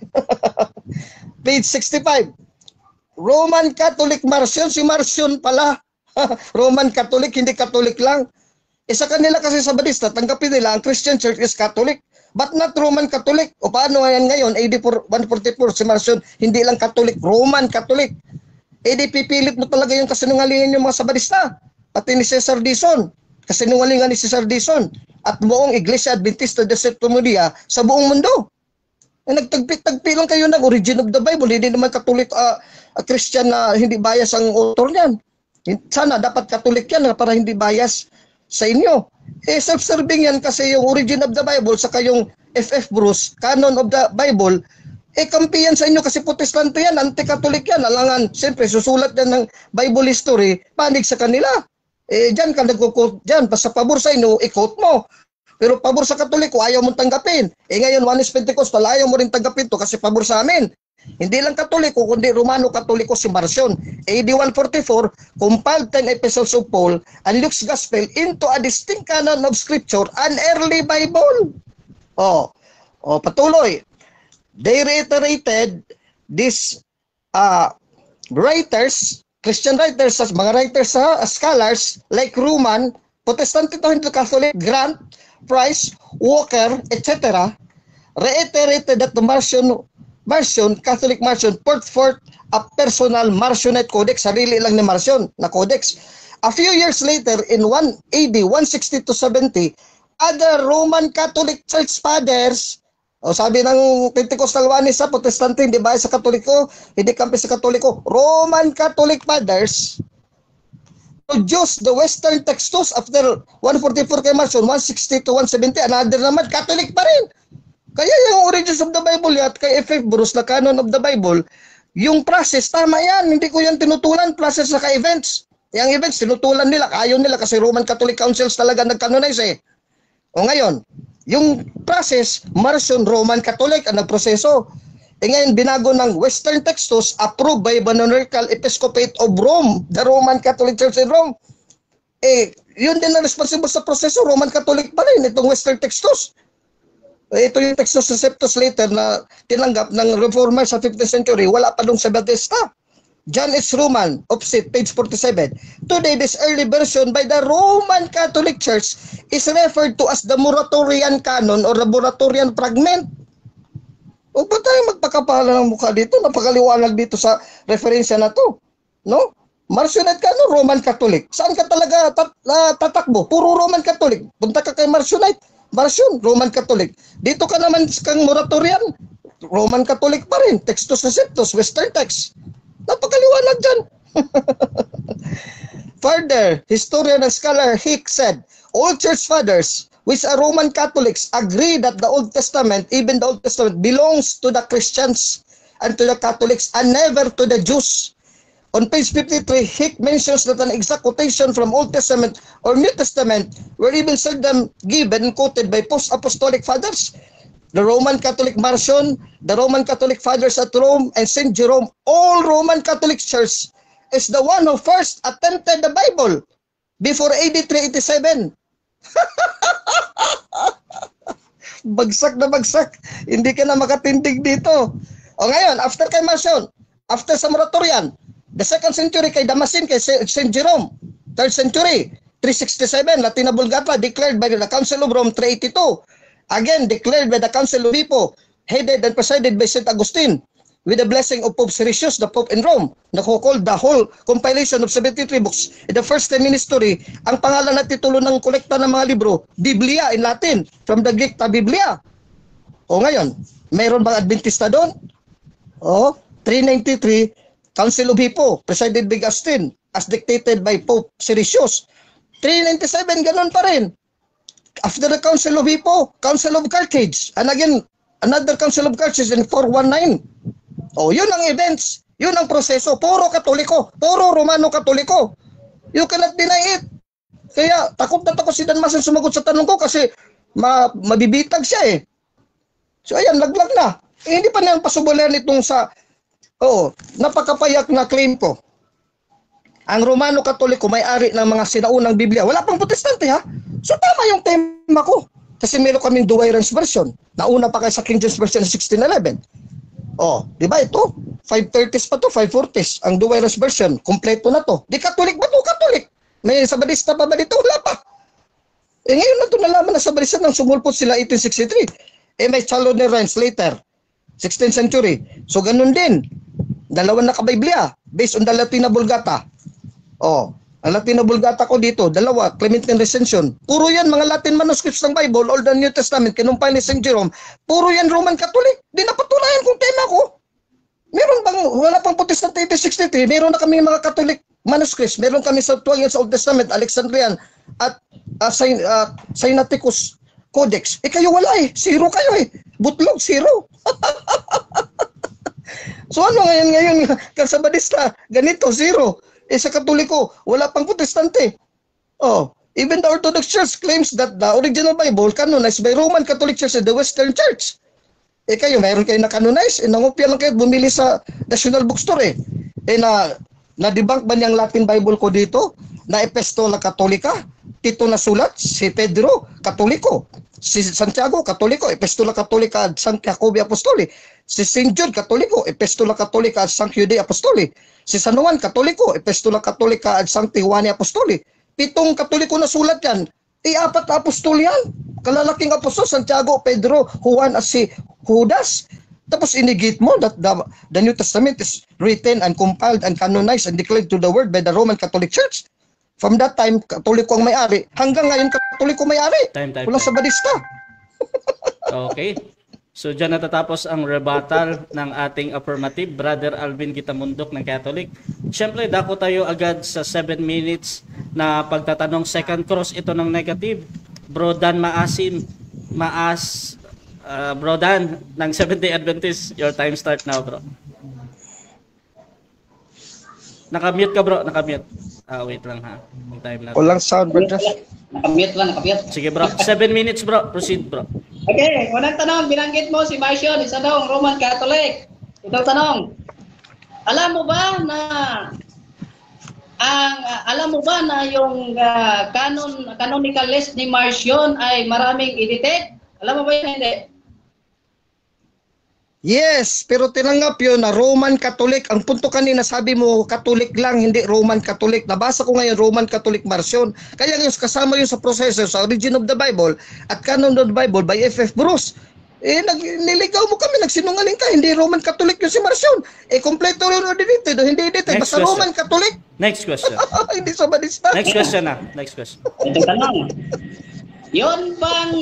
Page 65. Roman Catholic Marcion, si Marcion pala. Roman Catholic, hindi Catholic lang. Sa kanila kasi sa Badista, tanggapin nila ang Christian Church is Catholic, but not Roman Catholic. O paano ngayon, AD 144, si Marcion, hindi lang Catholic, Roman Catholic. Pipilit mo talaga yung kasinungalingan yung mga sa Badista. Pati ni Cesar Dizon, kasinungalingan ni Cesar Dizon, at buong Iglesia Adventista de Sétimo Día sa buong mundo. Nagtagpi lang kayo ng origin of the Bible, hindi naman Catholic Christian na hindi bias ang author niyan. Sana dapat Catholic yan para hindi bias sa inyo. Self-serving yan kasi yung origin of the Bible saka yung F.F. Bruce, Canon of the Bible, kampi yan sa inyo kasi Protestante yan, anti-Catholic yan. Alangan, siyempre, susulat yan ng Bible history, panig sa kanila. Diyan ka nagko-quote dyan, basta pabor sa inyo, i-quote mo. Pero pabor sa Katoliko, ayaw mong tanggapin. Ngayon, Oneness Pentecostal, ayaw mo rin tanggapin to kasi pabor sa amin. Hindi lang Katoliko, kundi Romano-Katoliko si Marcion. AD 144, compiled 10 epistles of Paul and Luke's Gospel into a distinct canon of Scripture, an early Bible. Patuloy. They reiterated these writers, Christian writers, mga writers, scholars like Roman, Protestant ito, Hindu Catholic, Grant, Price, Walker, etc. reiterated that the Marcion, Catholic Marcion, put forth a personal Marcionite Codex, sarili lang ni Marcion na Codex. A few years later, in 1 AD 160 to 70, other Roman Catholic Church Fathers, sabi ng Pentecostal Oneness sa Protestante, hindi ba sa Katoliko, hindi kampi sa Katoliko, Roman Catholic Fathers, produce the Western textus after 144 kay Marcion, 160 to 170, another naman, Catholic pa rin. Kaya yung Origins of the Bible at kay F.F. Bruce na Canon of the Bible, yung process, tama yan. Hindi ko yan tinutulan, process na ka-events. Yung events, tinutulan nila, ayaw nila kasi Roman Catholic Councils talaga nag-canonize eh. O ngayon, yung process, Marcion, Roman Catholic ang nagproseso. Ngayon, binago ng Western textus approved by Canonical Episcopate of Rome, the Roman Catholic Church in Rome. Yun din ang responsible sa proseso, Roman Catholic pa rin, itong Western textus. Ito yung Textus Receptus later na tinanggap ng Reformer sa 15th century, wala pa dong sa Baptista. John H. Roman, opposite, page 47. Today, this early version by the Roman Catholic Church is referred to as the Muratorian Canon or the Muratorian Fragment. Huwag ba tayo magpakapahala ng mukha dito? Napakaliwanag dito sa referensya na to. No? Marcionite Canon, Roman Catholic. Saan ka talaga tatakbo? Puro Roman Catholic. Punta ka kay Marcionite. Marcion, Roman Catholic. Dito ka naman kang Moratorian, Roman Catholic pa rin. Textus Receptus, Western text. Napakaliwanag dyan. Further, historian and scholar Hick said, all church fathers, which are Roman Catholics, agree that the Old Testament, even the Old Testament, belongs to the Christians and to the Catholics and never to the Jews. On page 53, Hick mentions that an exact quotation from Old Testament or New Testament were even seldom given and quoted by post-apostolic fathers. The Roman Catholic Marcion, the Roman Catholic Fathers at Rome, and St. Jerome, all Roman Catholic Church, is the one who first attempted the Bible before AD 387. Bagsak na bagsak. Hindi ka na makatindig dito. O ngayon, after kay Marcion, after sa Moratorian, the 2nd century kay Damasin, kay St. Jerome, 3rd century, 367, Latina Vulgata, declared by the Council of Rome, 382. Again, declared by the Council of Hippo, headed and presided by St. Augustine, with the blessing of Pope Siricius, the Pope in Rome, na called the whole compilation of 73 books. In the first ministry, ang pangalan at titulo ng kolekta ng mga libro, Biblia in Latin, from the Greek ta Biblia. O ngayon, mayroon bang Adventista doon? 393, Council of Hippo, presided by Augustine, as dictated by Pope Siricius. 397, ganun pa rin. After the Council of Hippo, Council of Carthage, and again, another Council of Carthage in 419. Yun ang events, yun ang proseso, puro Katoliko, puro Romano-Katoliko. You cannot deny it. Kaya, takot na takot si Dan Masen sumagot sa tanong ko kasi mabibitag siya eh. So ayan, laglag na. Hindi pa na pasubulan itong sa napakapayak na claim ko. Ang Romano-Katoliko may-ari ng mga sinaunang Biblia. Wala pang Protestante ha. So tama yung tema ko. Kasi meron kaming Douay-Rheims version. Nauna pa kayo sa King James version 1611. Di ba ito? 530s pa to, 540s. Ang Douay-Rheims version, kompleto na to. Di Katolik ba to? Katolik. May Sabadista pa ba dito? Wala pa. Ngayon na ito nalaman na Sabadista nang sumulpot sila 1863. May Challoner Rheims later. 16th century. So ganun din. Dalawa na ka-Biblia based on the Latina Vulgata. Ang Latina Vulgata ko dito, dalawa, Clementine Recension. Puro yan mga Latin manuscripts ng Bible, Old and New Testament, kinumpay ni St. Jerome. Puro yan Roman Catholic. Di napatunayan kung tema ko. Meron bang, wala pang Protestant 1863, meron na kami mga Catholic manuscripts. Meron kami sa Septuagint sa Old Testament, Alexandrian, at Sinaiticus Codex. Kayo wala eh. Zero kayo eh. Butlog, zero. So ano ngayon Sabadista, ganito, zero. Sa Katoliko, wala pang Protestante. Even the Orthodox Church claims that the original Bible canonized by Roman Catholic Church and the Western Church. Kayo, mayroon kayo na-canonize, nangopya lang kayo, bumili sa National Bookstore na-debunk ba niyang Latin Bible ko dito? Na Epistola Katolika? Tito na sulat, si Pedro, Katoliko. Si Santiago, Katoliko, Epistola Katolika ad San Jacobi Apostoli. Si St. Jude, Katoliko, Epistola Katolika ad San Jude Apostoli. Si San Juan, Katoliko, Epistola Katolika ad Sancti Juani Apostoli. 7 Katoliko na sulat yan. 4 na apostol yan. Kalalaking apostol, Santiago, Pedro, Juan, at si Judas. Tapos inigit mo that the New Testament is written and compiled and canonized and declared to the world by the Roman Catholic Church. From that time, Katoliko ang may-ari. Hanggang ngayon, Katoliko may-ari. Wala sa Badista. Okay. So, dyan natatapos ang rebuttal ng ating affirmative, Brother Alvin Gitamundok ng Catholic. Siyempre, dako tayo agad sa 7 minutes na pagtatanong second cross ito ng negative. Bro Dan Bro Dan ng Seventh-day Adventist, your time start now, bro. Nakamute ka, bro. Nakamute. Wait lang ha. May time natin. Walang sound, brother. Nakamute. Sige, bro. 7 minutes, bro. Proceed, bro. Okay, unang tanong, binanggit mo si Marcion, isa daw ang Roman Catholic. Itong tanong, alam mo ba na yung canonical list ni Marcion ay maraming edited? Alam mo ba yun? Hindi. Yes, pero tinanggap yun na Roman Catholic. Ang punto kanina, sabi mo, Catholic lang, hindi Roman Catholic. Nabasa ko ngayon, Roman Catholic Marcion. Kaya yung kasama yun sa proseso, sa Origin of the Bible at Canon of the Bible by F.F. Bruce. Niligaw mo kami, nagsinungaling ka, hindi Roman Catholic yun si Marcion. Kompleto rin o edited, hindi edited, basta Roman Catholic. Next question. Hindi sa Badista. Next question na. Next question. Itong tanong, yun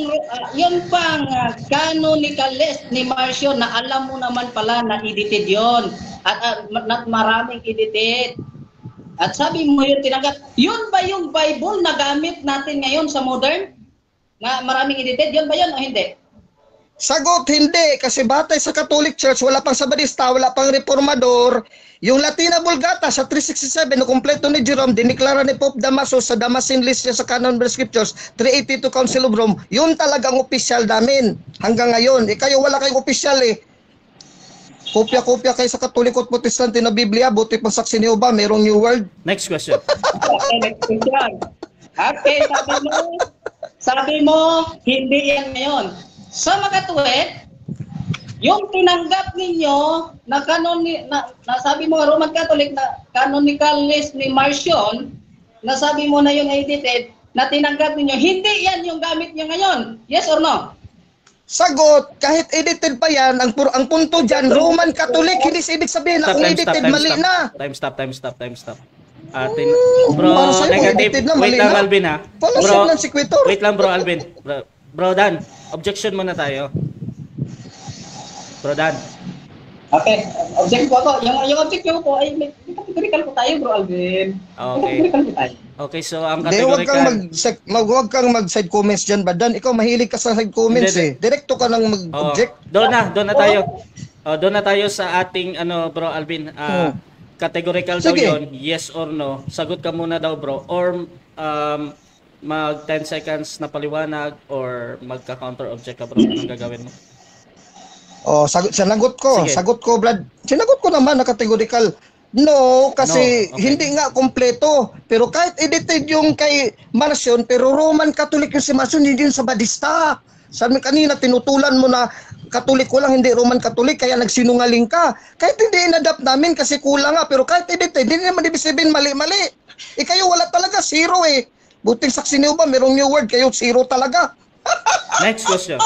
pang canonical list ni Marcion na alam mo naman pala na edited yon at maraming edited. At sabi mo yun tinanggap, yun ba yung Bible na gamit natin ngayon sa modern? Na maraming edited, yun ba yun o hindi? Sagot, hindi. Kasi batay sa Catholic Church, wala pang Sabadista, wala pang Reformador. Yung Latina Vulgata sa 367, no kompleto ni Jerome, diniklara ni Pope Damaso sa Damascene list niya sa Canon of the Scriptures, 382 Council of Rome, yun talagang opisyal namin. Hanggang ngayon, kayo wala kayong opisyal Kopya-kopya kayo sa Katoliko at Protestante na Biblia, buti pang saksi ni Jehovah, merong New World. Next question. Okay, next question. Okay, sabi mo, hindi yan ngayon. Sa makatuwid, yung tinanggap ninyo na sabi mo Roman Catholic na canonical list ni Marcion, na sabi mo na yung edited, na tinanggap ninyo, hindi yan yung gamit nyo ngayon. Yes or no? Sagot, kahit edited pa yan, ang punto dyan, Roman Catholic, hindi ibig sabihin na kung edited, mali na. Time stop. Bro, negative. Wait lang, Alvin ha. Wait lang, bro, Alvin. Bro Dan, objection muna tayo. Bro Dan. Okay, object ko ako. Yung object ko ay may categorical po tayo, bro Alvin. Okay. Okay, so ang categorical... Huwag kang mag-side comments dyan, Dan. Ikaw mahilig ka sa side comments Direkto ka lang mag-object. Doon na tayo. Doon na tayo sa ating bro Alvin. Categorical daw yon, yes or no. Sagot ka muna daw, bro. Or mag 10 seconds na paliwanag or magka-counter object ka, bro. Anong gagawin mo? Sinagot ko. Sige. Sagot ko, Brad. Sinagot ko naman na categorical. No, kasi hindi nga kompleto. Pero kahit edited yung kay Marcion, pero Roman Catholic yung si Marcion, hindi yun sa Badista. Sabi kanina, tinutulan mo na Katoliko lang, hindi Roman Catholic, kaya nagsinungaling ka. Kahit hindi in-adapt namin kasi kulang nga, pero kahit edited, hindi naman ibig sabihin mali-mali. Kayo wala talaga, zero Buting saksi niyo ba, merong New World, kayo zero talaga. Next question.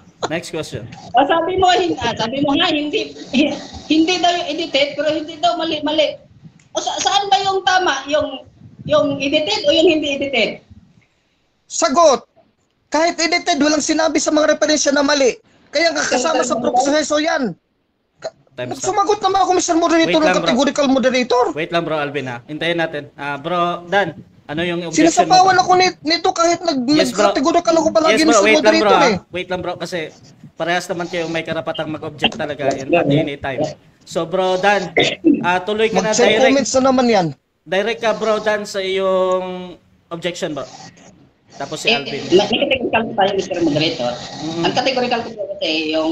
Sabi mo nga, hindi daw yung edited, pero hindi daw mali-mali. Saan ba yung tama? Yung edited o yung hindi edited? Sagot, kahit edited, walang sinabi sa mga referensya na mali. Kaya kasama sa proseso yan. Sumagot naman ako, Mr. Moderator, ng categorical moderator. Wait lang, bro Alvin ha. Hintayin natin. Bro Dan, ano yung objection mo? Sinasapawan ako nito kahit nag-categorical ako palagi, Mr. Moderator Wait lang, bro, kasi parehas naman kayo may karapatang mag-object talaga at any time. So, bro Dan, tuloy ka na direct. Comments na naman yan. Direct ka, bro Dan, sa iyong objection, bro. Tapos si Alvin. May categorical tayo, Mr. Moderator. Ang categorical ko kasi yung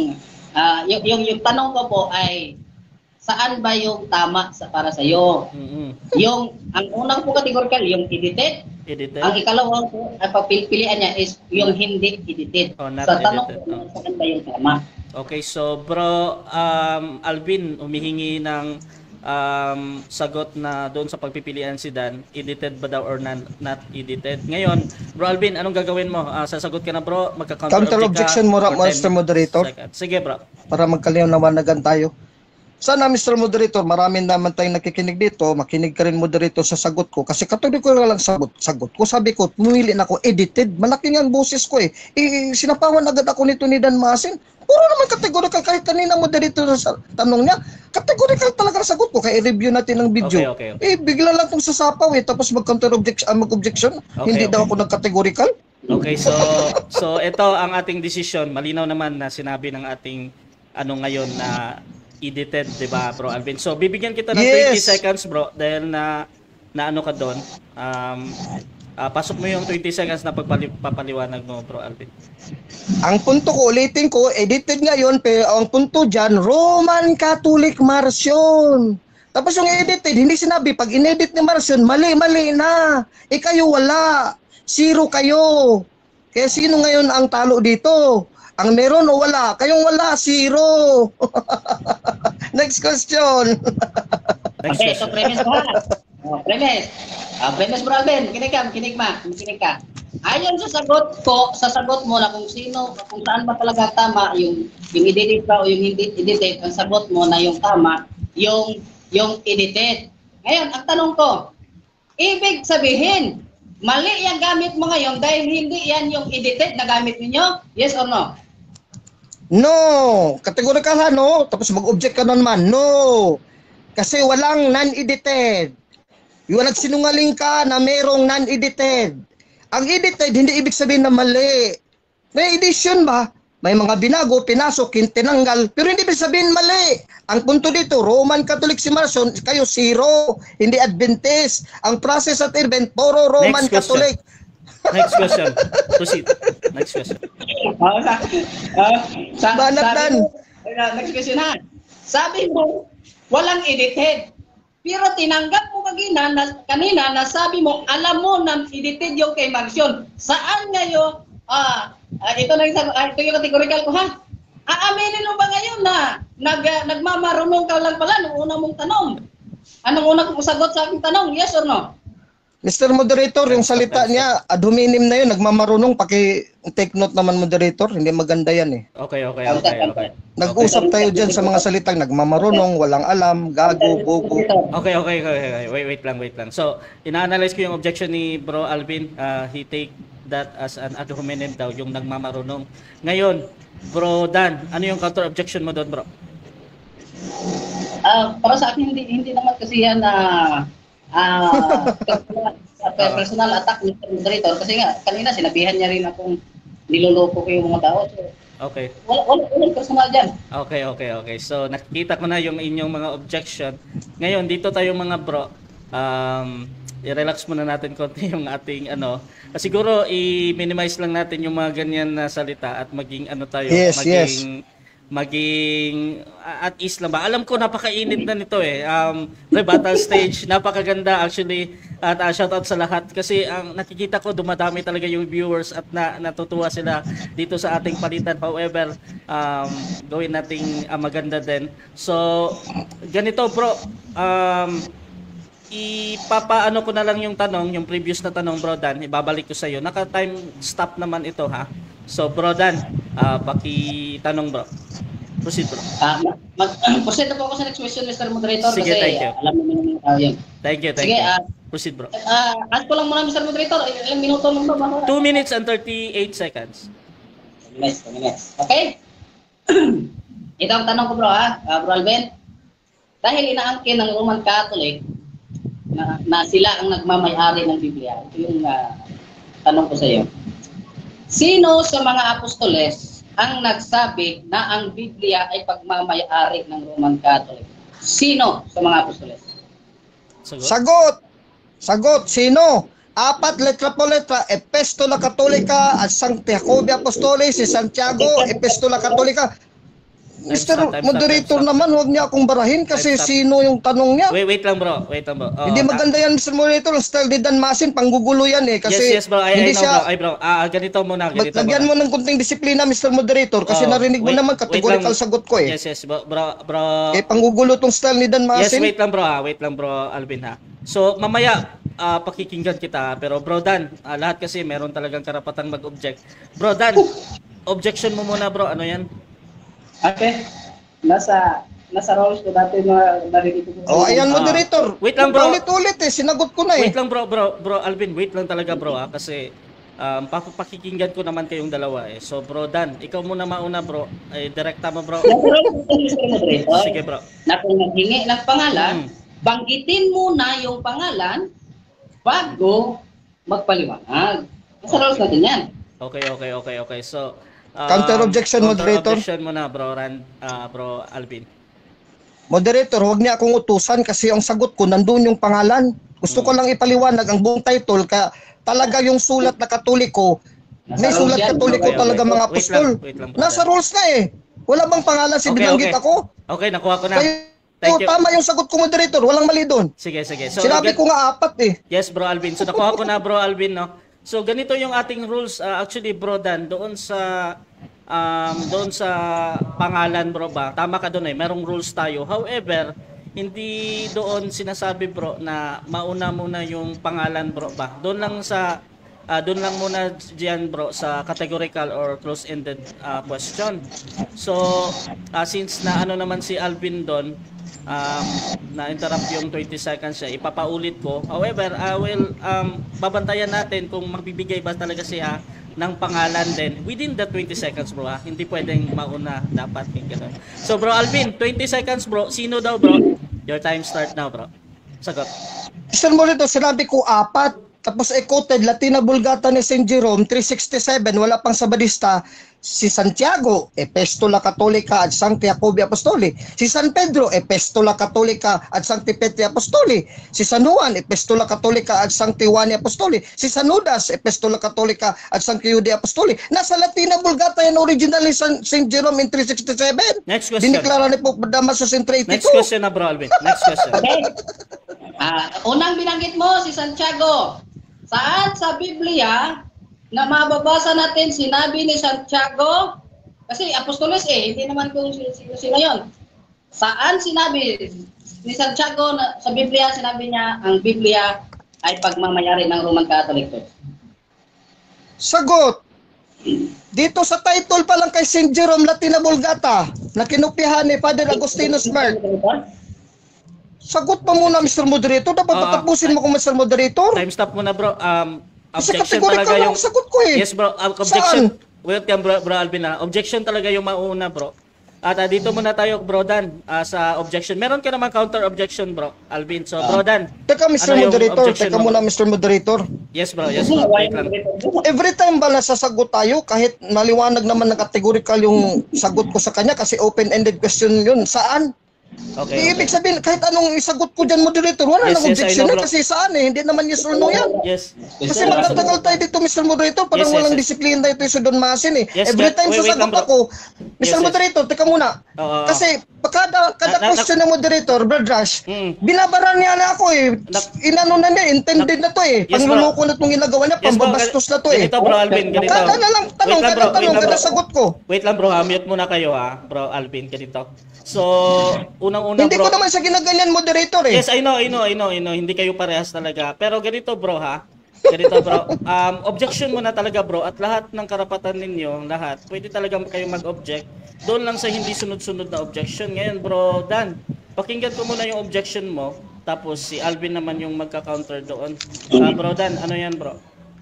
yung tanong ko po ay saan ba yung tama para sa iyo? Yung ang unang po categorical yung edited. Ang ikalawang po ay pagpilian niya is yung hindi edited. Not sa tanong edited. ko saan ba yung tama? Okay, so bro Alvin humihingi ng sagot na doon sa pagpipilian si Dan, edited ba daw or not edited. Ngayon, bro Alvin, anong gagawin mo? Sasagot ka na bro, Counter objection mo, Mr. Moderator. Sige bro. Para magkalinawagan tayo. Sana Mr. Moderator, marami naman tayong nakikinig dito, makinig ka rin moderator sa sagot ko. Kasi katuloy ko lang sagot ko. Sabi ko, pumili na ako, edited. Malaki nga ang boses ko eh. Sinapawan agad ako nito ni Dan Masin. Puro naman kategorikal kahit kanina moderator sa tanong niya. Kategorikal talaga ang sagot ko. Kaya i-review natin ang video. Okay. Bigla lang itong sasapaw eh. Tapos mag-counter objection. Hindi daw ako nag-kategorikal. Okay, so ito ang ating decision. Malinaw naman na sinabi ng ating ngayon na edited, 'di ba, bro Alvin? So bibigyan kita ng 20 seconds, bro, dahil na ano ka doon. Pasok mo yung 20 seconds na papaliwanag mo, bro Alvin. Ang punto ko, ulitin ko, edited ngayon, pero ang punto dyan, Roman Catholic Marcion. Tapos yung edited, hindi sinabi, pag inedit ni Marcion, mali na. Kayo wala. Zero kayo. Kaya sino ngayon ang talo dito? Ang meron o wala? Kayong wala, zero. Next question. Okay, so premise ko ha. Premise bro Alvin, kinig ka. Ayon sa sagot mo na kung saan ba talaga tama yung edited ba o yung hindi edited, ang sagot mo na yung tama, yung edited. Ngayon, ang tanong ko, ibig sabihin, mali yung gamit mo ngayon dahil hindi yan yung edited na gamit ninyo? Yes or no? No, kategorikal ha, no? Tapos mag-object ka na naman, no. Kasi walang non-edited. Yung nagsinungaling ka na merong non-edited. Ang edited, hindi ibig sabihin na mali. May edition ba? May mga binago, pinasok, tinanggal, pero hindi ibig sabihin mali. Ang punto dito, Roman Catholic si Marcion, kayo zero, hindi Adventist. Ang process at event, puro Roman Catholic. Next question. Proceed. Next question. Next question ha. Sabi mo, walang edited. Pero tinanggap mo kanina na sabi mo, alam mo na edited yung kay Marcion. Saan ngayon? Ito yung categorical ko ha. Aaminin mo ba ngayon na nagmamarunong ka lang pala nung una mong tanong? Anong una kong sagot sa aking tanong? Yes or no? Mr. Moderator, yung salita niya, ad hominem na yun, nagmamarunong, paki-take note naman moderator, hindi maganda yan eh. Okay. Nag-usap tayo dyan sa mga salitang nagmamarunong, walang alam, gago, bobo. Okay. Wait lang. So, ina-analyze ko yung objection ni Bro Alvin. He take that as an ad hominem daw, yung nagmamarunong. Ngayon, Bro Dan, ano yung counter objection mo doon, bro? Para sa akin, hindi naman kasi yan personal attack Mr. Moderator kasi nga kanina sinabihan niya rin akong niloloko ko yung mga tao. So, okay. Walang personal dyan. Okay. So nakikita ko na yung inyong mga objection. Ngayon dito tayo mga bro, i-relax muna natin konti yung ating siguro i-minimize lang natin yung mga ganyan na salita at maging maging at ease lang ba? Alam ko napakainit na nito eh. Battle stage, napakaganda actually. At shout out sa lahat kasi ang nakikita ko dumadami talaga yung viewers at natutuwa sila dito sa ating palitan. However, gawin nating maganda din. So, ganito bro. Ipapaano ko na lang yung tanong, yung previous na tanong bro Dan, ibabalik ko sa iyo. Naka-time stop naman ito ha. So bro Dan, paki-tanong bro. Proceed bro. Proceed na po ako sa next question Mr. Moderator. Sige, kasi thank you. Alam naman yung tao yan. Thank you. Sige, proceed bro. ask ko lang muna Mr. Moderator, ilang minuto lang ba? 2 minutes and 38 seconds. 2 minutes. Okay? Ito ang tanong ko bro Bro Alvin. Dahil inaangkin ng Roman Catholic na sila ang nagmamay-ari ng Biblia. Ito yung tanong ko sa iyo. Sino sa mga apostoles ang nagsabi na ang Biblia ay pagmamay-ari ng Roman Catholic? Sino sa mga apostoles? Sagot. Sino? 4 letra po letra. Epistola Catholica at Sancti Jacobi Apostolis, si Santiago, Epistola Catholica. Mr. Time stop, Moderator time stop. naman, huwag niya akong barahin kasi Time stop. sino yung tanong niya. Wait lang bro. Wait lang bro. Oh, Hindi maganda yan, Mr. Moderator. Ang style ni Dan Masin, panggugulo yan eh. Kasi yes bro. I hindi know siya, bro. Ay bro. Ganito muna. lagyan mo ng kunting disiplina, Mr. Moderator. Kasi Oh, narinig mo wait- naman, wait categorical lang. sagot ko eh. Yes bro. Eh, panggugulo tong style ni Dan Yes, Masin. wait lang bro Alvin ha. So mamaya pakikinggan kita pero bro Dan, lahat kasi meron talagang karapatang mag-object. Bro Dan, objection mo muna bro, ano yan? Okay. Nasa roles ko dati narinig ko. Oh, ayan, Moderator. Wait lang, bro. Ulit-ulit eh, sinagot ko na eh. Wait lang bro Alvin, wait lang talaga bro ha kasi pakikinggan ko naman kayong dalawa eh. So bro Dan, ikaw muna mauna bro. Direkta mo bro. Nasa roles ko, Mr. Moderator. Sige bro. Na kung naghingi ng pangalan, banggitin muna yung pangalan bago magpaliwanag. Nasa roles natin yan. Okay. So Counter objection, Moderator. Objection mo na bro bro Alvin. Moderator, huwag niya akong utusan kasi ang sagot ko, nandun yung pangalan. Gusto ko lang ipaliwanag ang buong title kaya talaga yung sulat na Katoliko, may Nasa sulat rules yan. Katoliko Okay. talaga mga Wait apostol. lang, Nasa rules na eh. Wala bang pangalan si binanggit ako? Okay, nakuha ko na. Kaya Thank you. tama yung sagot ko, Moderator. Walang mali doon. Sige. So, Sinabi ko nga 4 eh. Yes, bro Alvin. So, nakuha ko na, bro Alvin, no? So, ganito yung ating rules. Actually, bro Dan, doon sa pangalan, bro ba? Tama ka doon eh. Merong rules tayo. However, hindi doon sinasabi, bro, na mauna muna yung pangalan, bro ba? Doon lang muna diyan, bro, sa categorical or close-ended question. So, since na ano naman si Alvin doon, na-interrupt yung 20 seconds siya, ipapaulit ko. However, I will babantayan natin kung magbibigay ba talaga siya ng pangalan din within the 20 seconds, bro ha. Hindi pwedeng mauna dapat ganun. So bro Alvin, 20 seconds bro. Sino daw bro? Your time start now, bro. Sagot. Mr. Morito, sinabi ko 4. Tapos quoted Latina Vulgata ni St. Jerome 367, wala pang Sabadista, si Santiago, Epistola Catholica ad Sancti Jacobi Apostoli. Si San Pedro, Epistola Catholica ad Sancti Petri Apostoli. Si San Juan, Epistola Catholica ad Sancti Juani Apostoli. Si San Judas, Epistola Catholica ad Sancti Judi Apostoli. Nasa Latina Vulgata yan original ni St. Jerome in 367. Next question. Diniklara ni Pope Damasus in 382. Next question na bro Alvin. Next question. Okay. Unang binanggit mo si Santiago. Saan sa Biblia na mababasa natin sinabi ni Santiago? Kasi apostolos hindi naman kung sino yun. Saan sinabi ni Santiago na sa Biblia, sinabi niya ang Biblia ay pagmamayari ng Roman Catholic Church? Sagot. Dito sa title pa lang kay St. Jerome Latina Vulgata na kinopyahan ni Father Agustinus Mark. Sagot pa muna, Mr. Moderator. Dapat patapusin mo kung Mr. Moderator. Time stop muna bro. Kasi Objection kategorikal talaga lang yung ang sagot ko eh. Yes bro, objection. Welcome bro Alvin na. Objection talaga yung mauna bro. At dito muna tayo bro Dan sa objection. Meron ka naman counter objection bro Alvin. So bro Dan. Teka, Mr. ano yung Moderator. objection Teka mo? muna, Mr. Moderator. Yes bro. Wait lang. Every time ba nasasagot tayo, kahit maliwanag naman na kategorikal yung sagot ko sa kanya kasi open-ended question yun. Saan? Okay. Ibig sabihin, kahit anong isagot ko dyan, Moderator, wala Yes, nang yes, objection I know, yan bro. kasi saan eh. Hindi naman yes or no yan. Yes. Kasi magtatagal tayo dito, Mr. Moderator, parang Yes, walang yes. disiplina ito yung Don Masin eh. Yes, Every time wait lang, sasagot bro. ako, Mr. Yes, yes. Moderator, teka muna. Oo. Kasi kada question ng Moderator, Brad Rush, binabaran niya na ako eh. Inano na niya, intended na to eh. Yes, bro. Pangluloko na itong ginagawa niya, Yes, bro. pambabastos na to eh. Ganito bro Alvin, ganito. Kada na lang tanong, Wait lang, bro. kada sagot ko. Wait lang bro, mute muna kayo bro Alvin, ganito. So, unang-una Hindi bro. ko naman sa ginaganyan, Moderator eh. Yes, I know. Hindi kayo parehas talaga. Pero ganito bro ha. Ganito bro. Objection muna talaga bro at lahat ng karapatan ninyo, lahat, pwede talaga kayong mag-object. Doon lang sa hindi sunod-sunod na objection. Ngayon bro Dan, pakinggan ko muna yung objection mo. Tapos si Alvin naman yung magka-counter doon. Bro Dan, ano yan bro?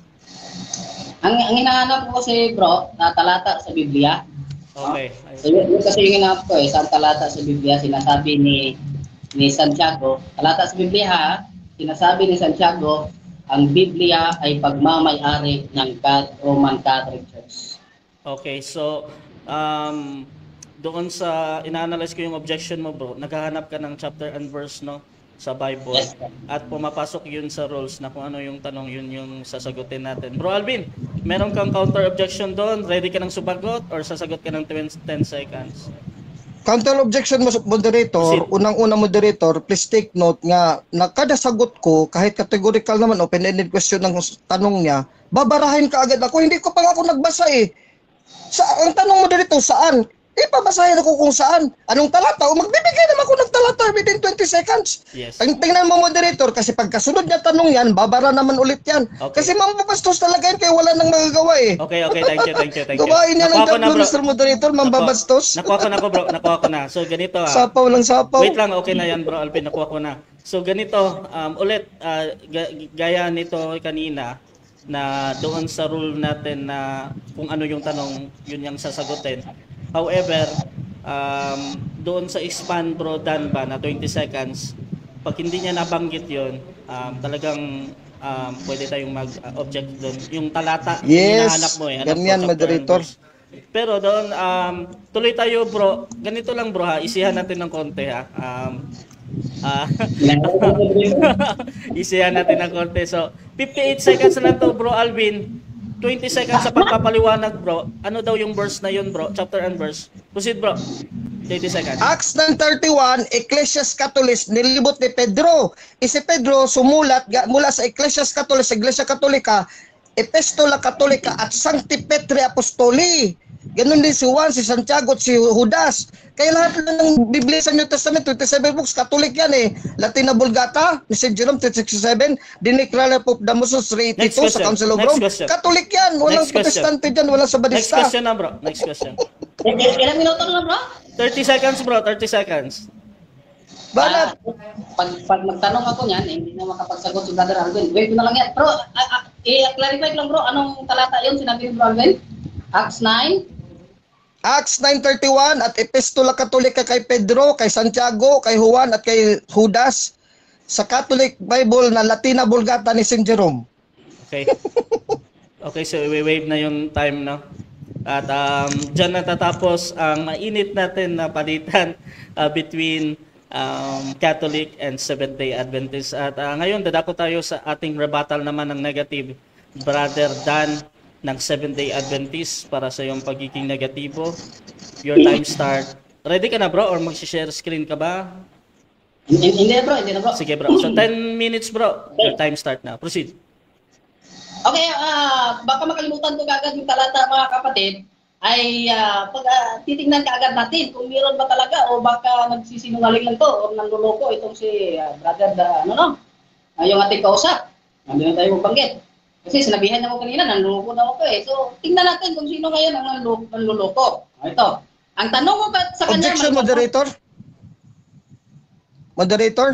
Ang hinahanap ko kasi bro, na talata sa Biblia. Okay. So, yun kasi yung hinahanap ko sa talata sa Biblia, sinasabi ni Santiago. Talata sa Biblia sinasabi ni Santiago, ang Biblia ay pagmamay-ari ng Roman Catholic Church. Okay, so doon sa ina-analyze ko yung objection mo bro, naghahanap ka ng chapter and verse no sa Bible Yes, sir. at pumapasok yun sa rules na kung ano yung tanong yun yung sasagutin natin. Bro Alvin, meron kang counter objection doon? Ready ka nang sumagot or sasagot ka ng 10 seconds? Counter objection mo, moderator, Proceed. unang-una moderator, please take note nga na kada sagot ko, kahit categorical naman, open-ended question ng tanong niya, babarahin ka agad ako. Hindi ko pa nga ako nagbasa eh. Ang tanong moderator, saan? Ipabasahin ako kung saan. Anong talata? O magbibigay naman ako ng talata within 20 seconds. Yes. Tingnan mo moderator, kasi pagkasunod niya tanong yan, babara naman ulit yan. Okay. Kasi mambabastos talaga yan, kaya wala nang magagawa eh. Okay, thank you. Gawain niya ng Nakuha ko na, tatlo, bro. Mr. Moderator, mambabastos. Nakuha ko na bro. Nakuha ko na. So ganito Sapaw lang sapaw. Wait lang, okay na yan bro Alvin, nakuha ko na. So ganito, ulit, gaya nito kanina, na doon sa rule natin na kung ano yung tanong, yun yung sasagutin. However, doon sa expand bro Dan ba na 20 seconds, pag hindi niya nabanggit yun, talagang pwede tayong mag-object doon. Yung talata, Yes, hinahanap mo eh. ganyan, chapter and moderator. verse. Pero doon, tuloy tayo bro. Ganito lang bro ha, isihan natin ng konti ha. Isihan natin ng konti. So, 58 seconds na lang to bro Alvin. 20 seconds sa pagpapaliwanag bro. Ano daw yung verse na yun bro? Chapter and verse. Proceed bro. 20 seconds. Acts 9:31, Ecclesias Catholis, nilibot ni Pedro. Si Pedro sumulat mula sa Ecclesias Catholis, Iglesia Katolika, Epistola Katolika at Sancti Petri Apostoli. Ganun din si Juan, si Santiago at si Judas. Kaya lahat ng Biblia sa New Testament, 27 books, Catholic yan eh. Latina Vulgata, ni St. Jerome, 367, Dinicrale Pope Damasus, 382 sa Council of Rome. Catholic yan, walang Protestante dyan, walang Next Sabadista. question na bro. Next question. Ilang minuto na lang, bro? 30 seconds bro, 30 seconds. Banat. Pag magtanong ako niyan, hindi na makapagsagot si Brother Alvin. Wait ko na lang yan. Pero, i-clarify lang bro, anong talata yun sinabi ni Bro Alvin? Acts 9? Acts 9:31 at Epistola Katolika kay Pedro, kay Santiago, kay Juan at kay Judas sa Catholic Bible na Latina Vulgata ni St. Jerome. Okay. Okay, so i-wave na yung time, no? At dyan natatapos ang mainit natin na palitan between Catholic and Seventh-day Adventist. At ngayon, dadako tayo sa ating rebuttal naman ng negative. Brother Dan ng Seventh-day Adventist para sa iyong pagiging negatibo. Your time start. Ready ka na bro or mag-share screen ka ba? Hindi na bro. Sige bro. So 10 minutes bro. Your time start na. Proceed. Okay, baka makalimutan ko kagad yung talata mga kapatid, ay pag titingnan kaagad natin kung meron ba talaga o baka nagsisinungaling lang to o nanluloko itong si Brother yung ating kausap. Hindi na tayo magbanggit. Kasi sinabihan niya ko kanina, nanluloko daw ako eh. So, tingnan natin kung sino ngayon ang nanluloko. Ito. Ang tanong ko sa kanya... Objection, moderator. Moderator.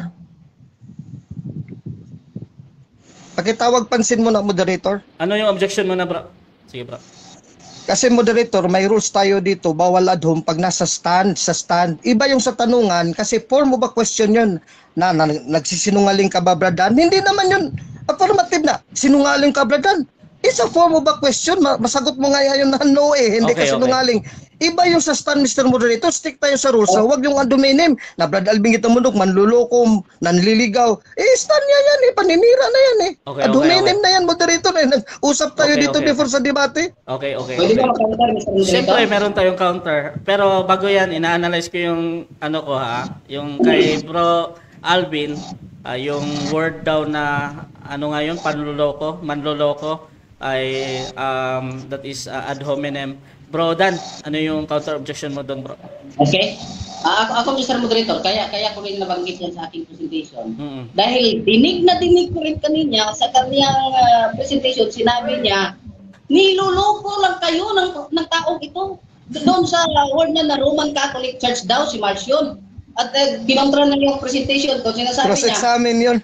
Pakitawag pansin mo na, moderator. Ano yung objection mo na bro? Sige bro. Kasi moderator, may rules tayo dito, bawal ad hom pag nasa stand, sa stand. Iba yung sa tanungan, kasi form of a question yun, na nagsisinungaling ka ba, Bradan? Hindi naman yun affirmative na, sinungaling ka, Bradan. It's a form of a question, masagot mo nga yun na no eh, hindi ka sinungaling. Iba yung sa stand, Mr. Moderator, stick tayo sa rules, huwag yung aduminim, na Brad Alvin kita munok, manluloko, nanliligaw. Stand niya yan eh, paninira na yan eh. Aduminim na yan, Moderator eh. Nag-usap tayo dito before sa debate. Okay. Pwede ba mag-counter, Mr. Moderator? Siyempre, meron tayong counter. Pero bago yan, ina-analyze ko yung ano ko ha, yung kay Bro Alvin, yung word daw na ano nga yun, manloloko ay that is ad hominem. Bro Dan, ano yung counter objection mo doon, bro? Okay. Ako Mr. Moderator, kaya ko rin nabanggit yan sa aking presentation. Dahil dinig ko rin kanina sa kanyang presentation, sinabi niya, niluloko lang kayo ng taong ito. Doon sa word na Roman Catholic Church daw, si Marcion. At kinontra na yung presentation ko, sinasabi niya. Cross-examine yun.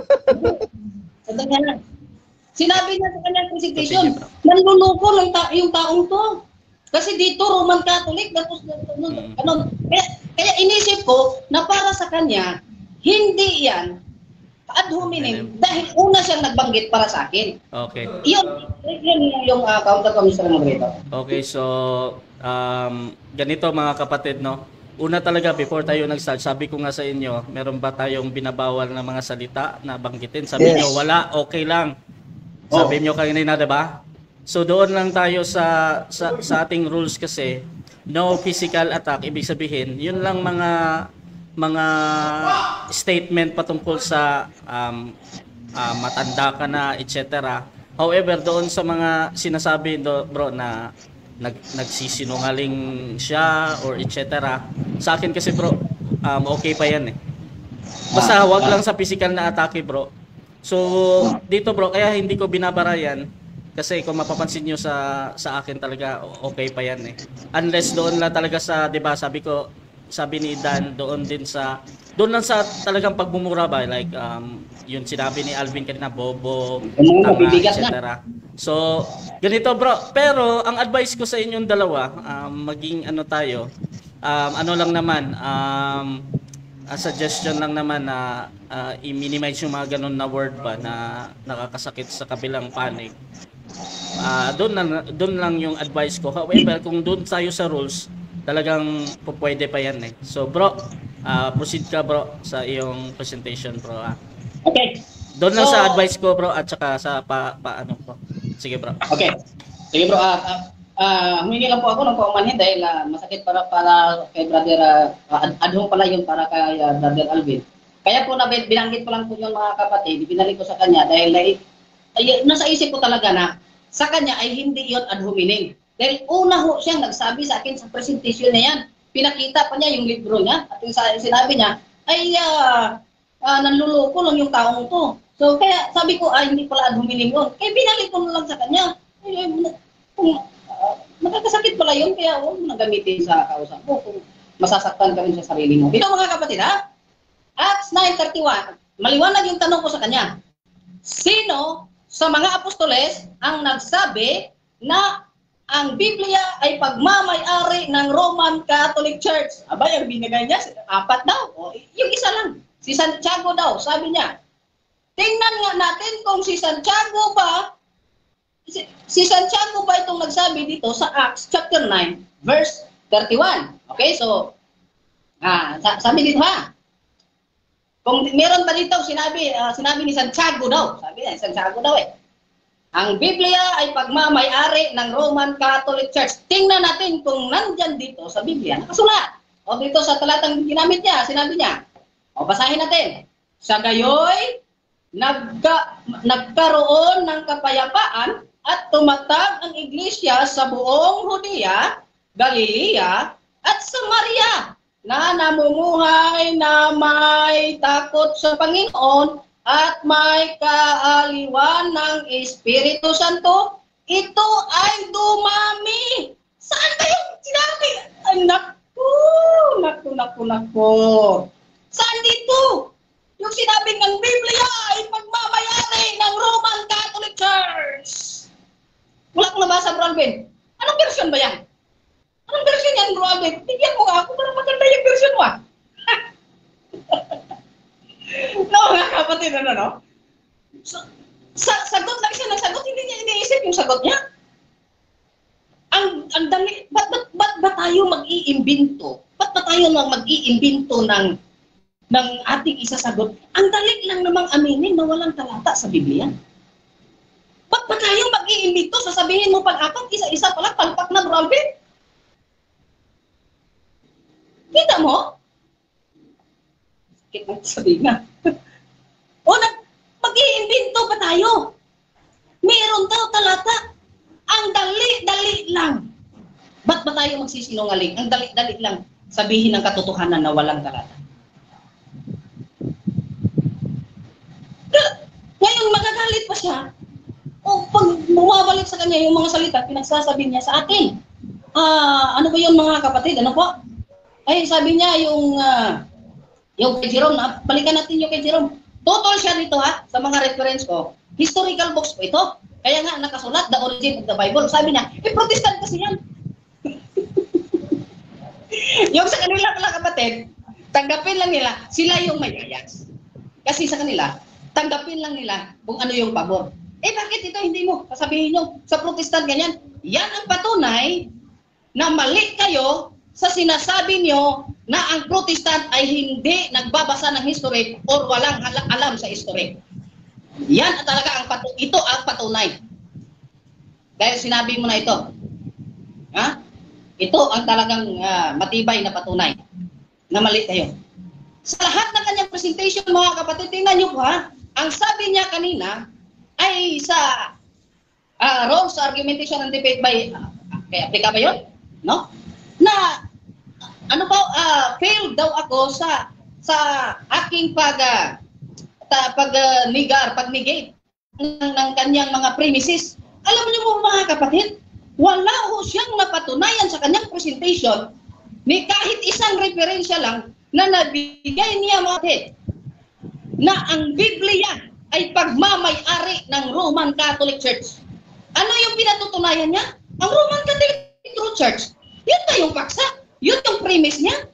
Sinabi niya sa kanyang presentation, nanluloko lang yung taong to. Kasi dito, Roman Catholic, kaya inisip ko na para sa kanya, hindi yan ad hominem dahil una siyang nagbanggit para sa akin. Okay. Yun yung counter ko, Mr. Moderator. Okay, so ganito mga kapatid, no? Una talaga, before tayo nag-start, sabi ko nga sa inyo, meron ba tayong binabawal na mga salita na banggitin? Sabi nyo, wala, okay lang. Sabi nyo kanina, diba? So doon lang tayo sa ating rules kasi no physical attack, ibig sabihin, yun lang mga statement patungkol sa matanda ka na, etc. However, doon sa mga sinasabi bro na nagsisinungaling siya or etc. Sa akin kasi bro, okay pa yan eh. Basta wag lang sa physical na atake bro. So dito bro, kaya hindi ko binabara yan. Kasi kung mapapansin nyo sa akin talaga, okay pa yan eh. Unless doon lang talaga sa, 'di ba, sabi ni Dan, doon lang sa talagang pagmumura ba, like yung sinabi ni Alvin kanina, bobo, tanga, etc. So, ganito bro. Pero ang advice ko sa inyong dalawa, maging ano tayo, ano lang naman, a suggestion lang naman na i-minimize yung mga ganun na word ba na nakakasakit sa kabilang panig. Doon lang yung advice ko. However, kung doon tayo sa rules, talagang pwede pa yan eh. So bro, proceed ka bro sa iyong presentation bro. Okay. Doon lang sa advice ko bro at saka sa paano po. Sige bro. Okay. Sige bro, humingi lang po ako ng paumanhin dahil masakit para kay brother, adhong pala yun para kay brother Alvin. Kaya po binanggit ko lang po yung mga kapatid, binalik ko sa kanya dahil nasa isip ko talaga na sa kanya ay hindi yun ad hominem. Dahil una ho siyang nagsabi sa akin sa presentation na yan, pinakita pa niya yung libro niya at yung sinabi niya ay nanluloko lang yung taong to. So kaya sabi ko ay hindi pala ad hominem yun. Kaya binalik ko na lang sa kanya. Kung nakakasakit pala yun, kaya huwag mo nang gamitin sa kausap mo kung masasaktan ka rin sa sarili mo. Dito mga kapatid ha, Acts 9:31, maliwanag yung tanong ko sa kanya. Sino sa mga apostoles ang nagsabi na ang Biblia ay pagmamay-ari ng Roman Catholic Church? Abay, ang binigay niya, 4 daw. O, yung isa lang, si Santiago daw, sabi niya. Tingnan nga natin kung si Santiago ba itong nagsabi dito sa Acts chapter 9, verse 31. Okay, so, sabi dito ha, kung meron pa dito, sinabi ni Santiago daw, sabi niya, Santiago daw eh. Ang Biblia ay pagmamay-ari ng Roman Catholic Church. Tingnan natin kung nandyan dito sa Biblia, nakasulat. O dito sa talatang ginamit niya, sinabi niya. O basahin natin. Sa gayoy, nagkaroon ng kapayapaan at tumatag ang iglesia sa buong Judea, Galilea at Samaria na namumuhay na may takot sa Panginoon at may kaaliwan ng Espiritu Santo. Ito ay dumami. Saan ba yung sinabi? Ay, naku. Saan dito? Yung sinabing ng Biblia ay pagmamayari ng Roman Catholic Church. Wala kong nabasa, Bro Alvin. Anong version ba yan? Anong version yan, Bro Alvin? Tigyan mo ako para maganda yung version mo. No, mga kapatid, no? Sagot lang siya ng sagot, hindi niya iniisip yung sagot niya. Ang dali, ba't ba tayo mag-iimbento? Ba't ba tayo mag-iimbento ng ating isasagot? Ang dali lang namang aminin na walang talata sa Biblia. Ba't ba tayo mag-iimbento? Sasabihin mo pag-apat, isa-isa pala, palpak na, Bro Alvin. Kita mo? Sakit na sabihin nga. O, mag-iimbento pa tayo. Meron daw talata. Ang dali-dali lang. Ba't ba tayo magsisinungaling? Ang dali-dali lang sabihin ng katotohanan na walang talata. Ngayon, magagalit pa siya. O, pag bumabalik sa kanya yung mga salita, pinagsasabi niya sa atin. Ano ba yun mga kapatid? Ano po? Ay, sabi niya yung kay Jerome, balikan natin yung kay Jerome. Total siya dito ha, sa mga reference ko. Historical books po ito. Kaya nga nakasulat, the origin of the Bible. Sabi niya, Protestant kasi yan. Yung sa kanila pala kapatid, tanggapin lang nila, sila yung may bias. Kasi sa kanila, tanggapin lang nila kung ano yung pabor. Bakit ito hindi mo? Sasabihin nyo, sa Protestant ganyan. Yan ang patunay na mali kayo sa sinasabi nyo na ang Protestant ay hindi nagbabasa ng history or walang alam sa history. Yan talaga ito ang patunay. Dahil sinabi mo na ito. Ha? ito ang talagang matibay na patunay na mali kayo. Sa lahat ng kanyang presentation, mga kapatid, tingnan nyo po ha, ang sabi niya kanina ay sa Rawls Argumentation and Debate by, aplika ba yun? No? Na, ano ba, failed daw ako sa aking pag-negate ng kanyang mga premises. Alam niyo po mga kapatid, wala ho siyang napatunayan sa kanyang presentation ni kahit isang referensya lang na nabigay niya mga na ang Biblia ay pagmamay-ari ng Roman Catholic Church. Ano yung pinatutunayan niya? Ang Roman Catholic True Church. Yun na yung paksa. Yun yung premise niya.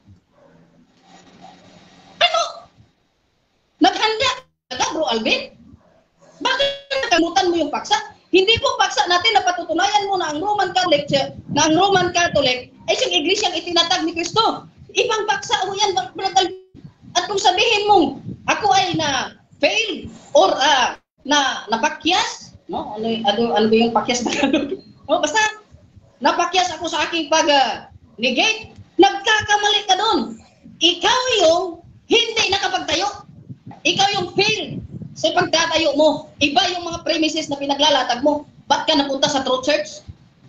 Ano? Naghanda ka, Bro Alvin? Bakit nakamutan mo yung paksa? Hindi po paksa natin na patutunayan mo na ang Roman Catholic ay siyang iglesyang itinatag ni Kristo. Ibang paksa ho yan, at kung sabihin mong ako ay na-failed or napakyas, no? Ano ba yung pakyas na gano'n? No, basta napakyas ako sa aking pag-negate, nagkakamali ka doon. Ikaw yung hindi nakapagtayo. Ikaw yung failed sa pagtatayo mo. Iba yung mga premises na pinaglalatag mo. Ba't ka napunta sa True Church?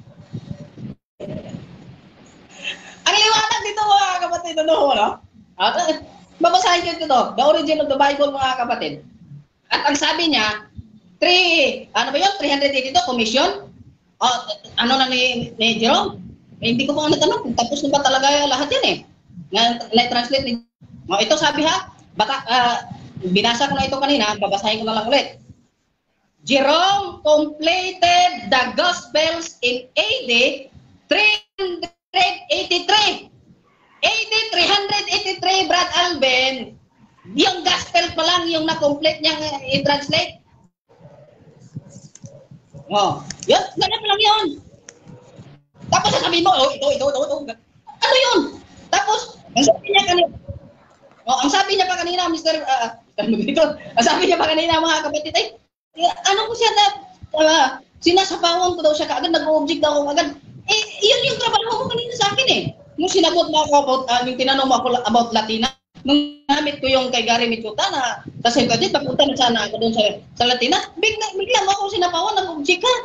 Ang liwanag dito mga kapatid, no? Babasahin ko ito, the origin of the Bible mga kapatid. At ang sabi niya, 382 commission? Ano na ni Jerome? Hindi ko pa natanong kung tapos na ba talaga lahat yan na-translate ni ito sabi ha, binasa ko na ito kanina, babasahin ko na lang ulit. Jerome completed the Gospels in AD 383. AD 383, Brad Alvin, yung Gospel pa lang yung na-complete niyang i-translate. Yun, ganyan pa lang yun. Tapos sasabihin mo, ito. Ano yun? Tapos, ang sabi niya pa kanina, Mr. Ang sabi niya pa kanina, mga kapatid, ano ko siya sinasapawan ko daw siya kaagad, nag-object daw ako agad. Yun yung trabaho mo kanina sa akin Nung sinagot mo ako about, yung tinanong mo ako about Latina, nung namit ko yung kay Gary Michuta na, kasi pwede, papunta na sana ako doon sa Latina, bigla mo ako sinapawan, nag-object ka.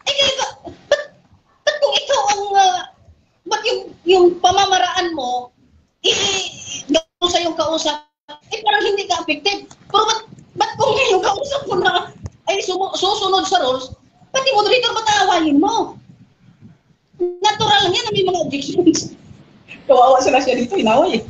Ba't kung ikaw ang, ba't yung pamamaraan mo, gano'n sa yung kausap, parang hindi ka effective. Pero ba't kung yung kausap mo na ay susunod sa rules, pati moderator ba't aawayin mo? Natural lang yan na may mga objections. Kawawa sila siya dito, inaway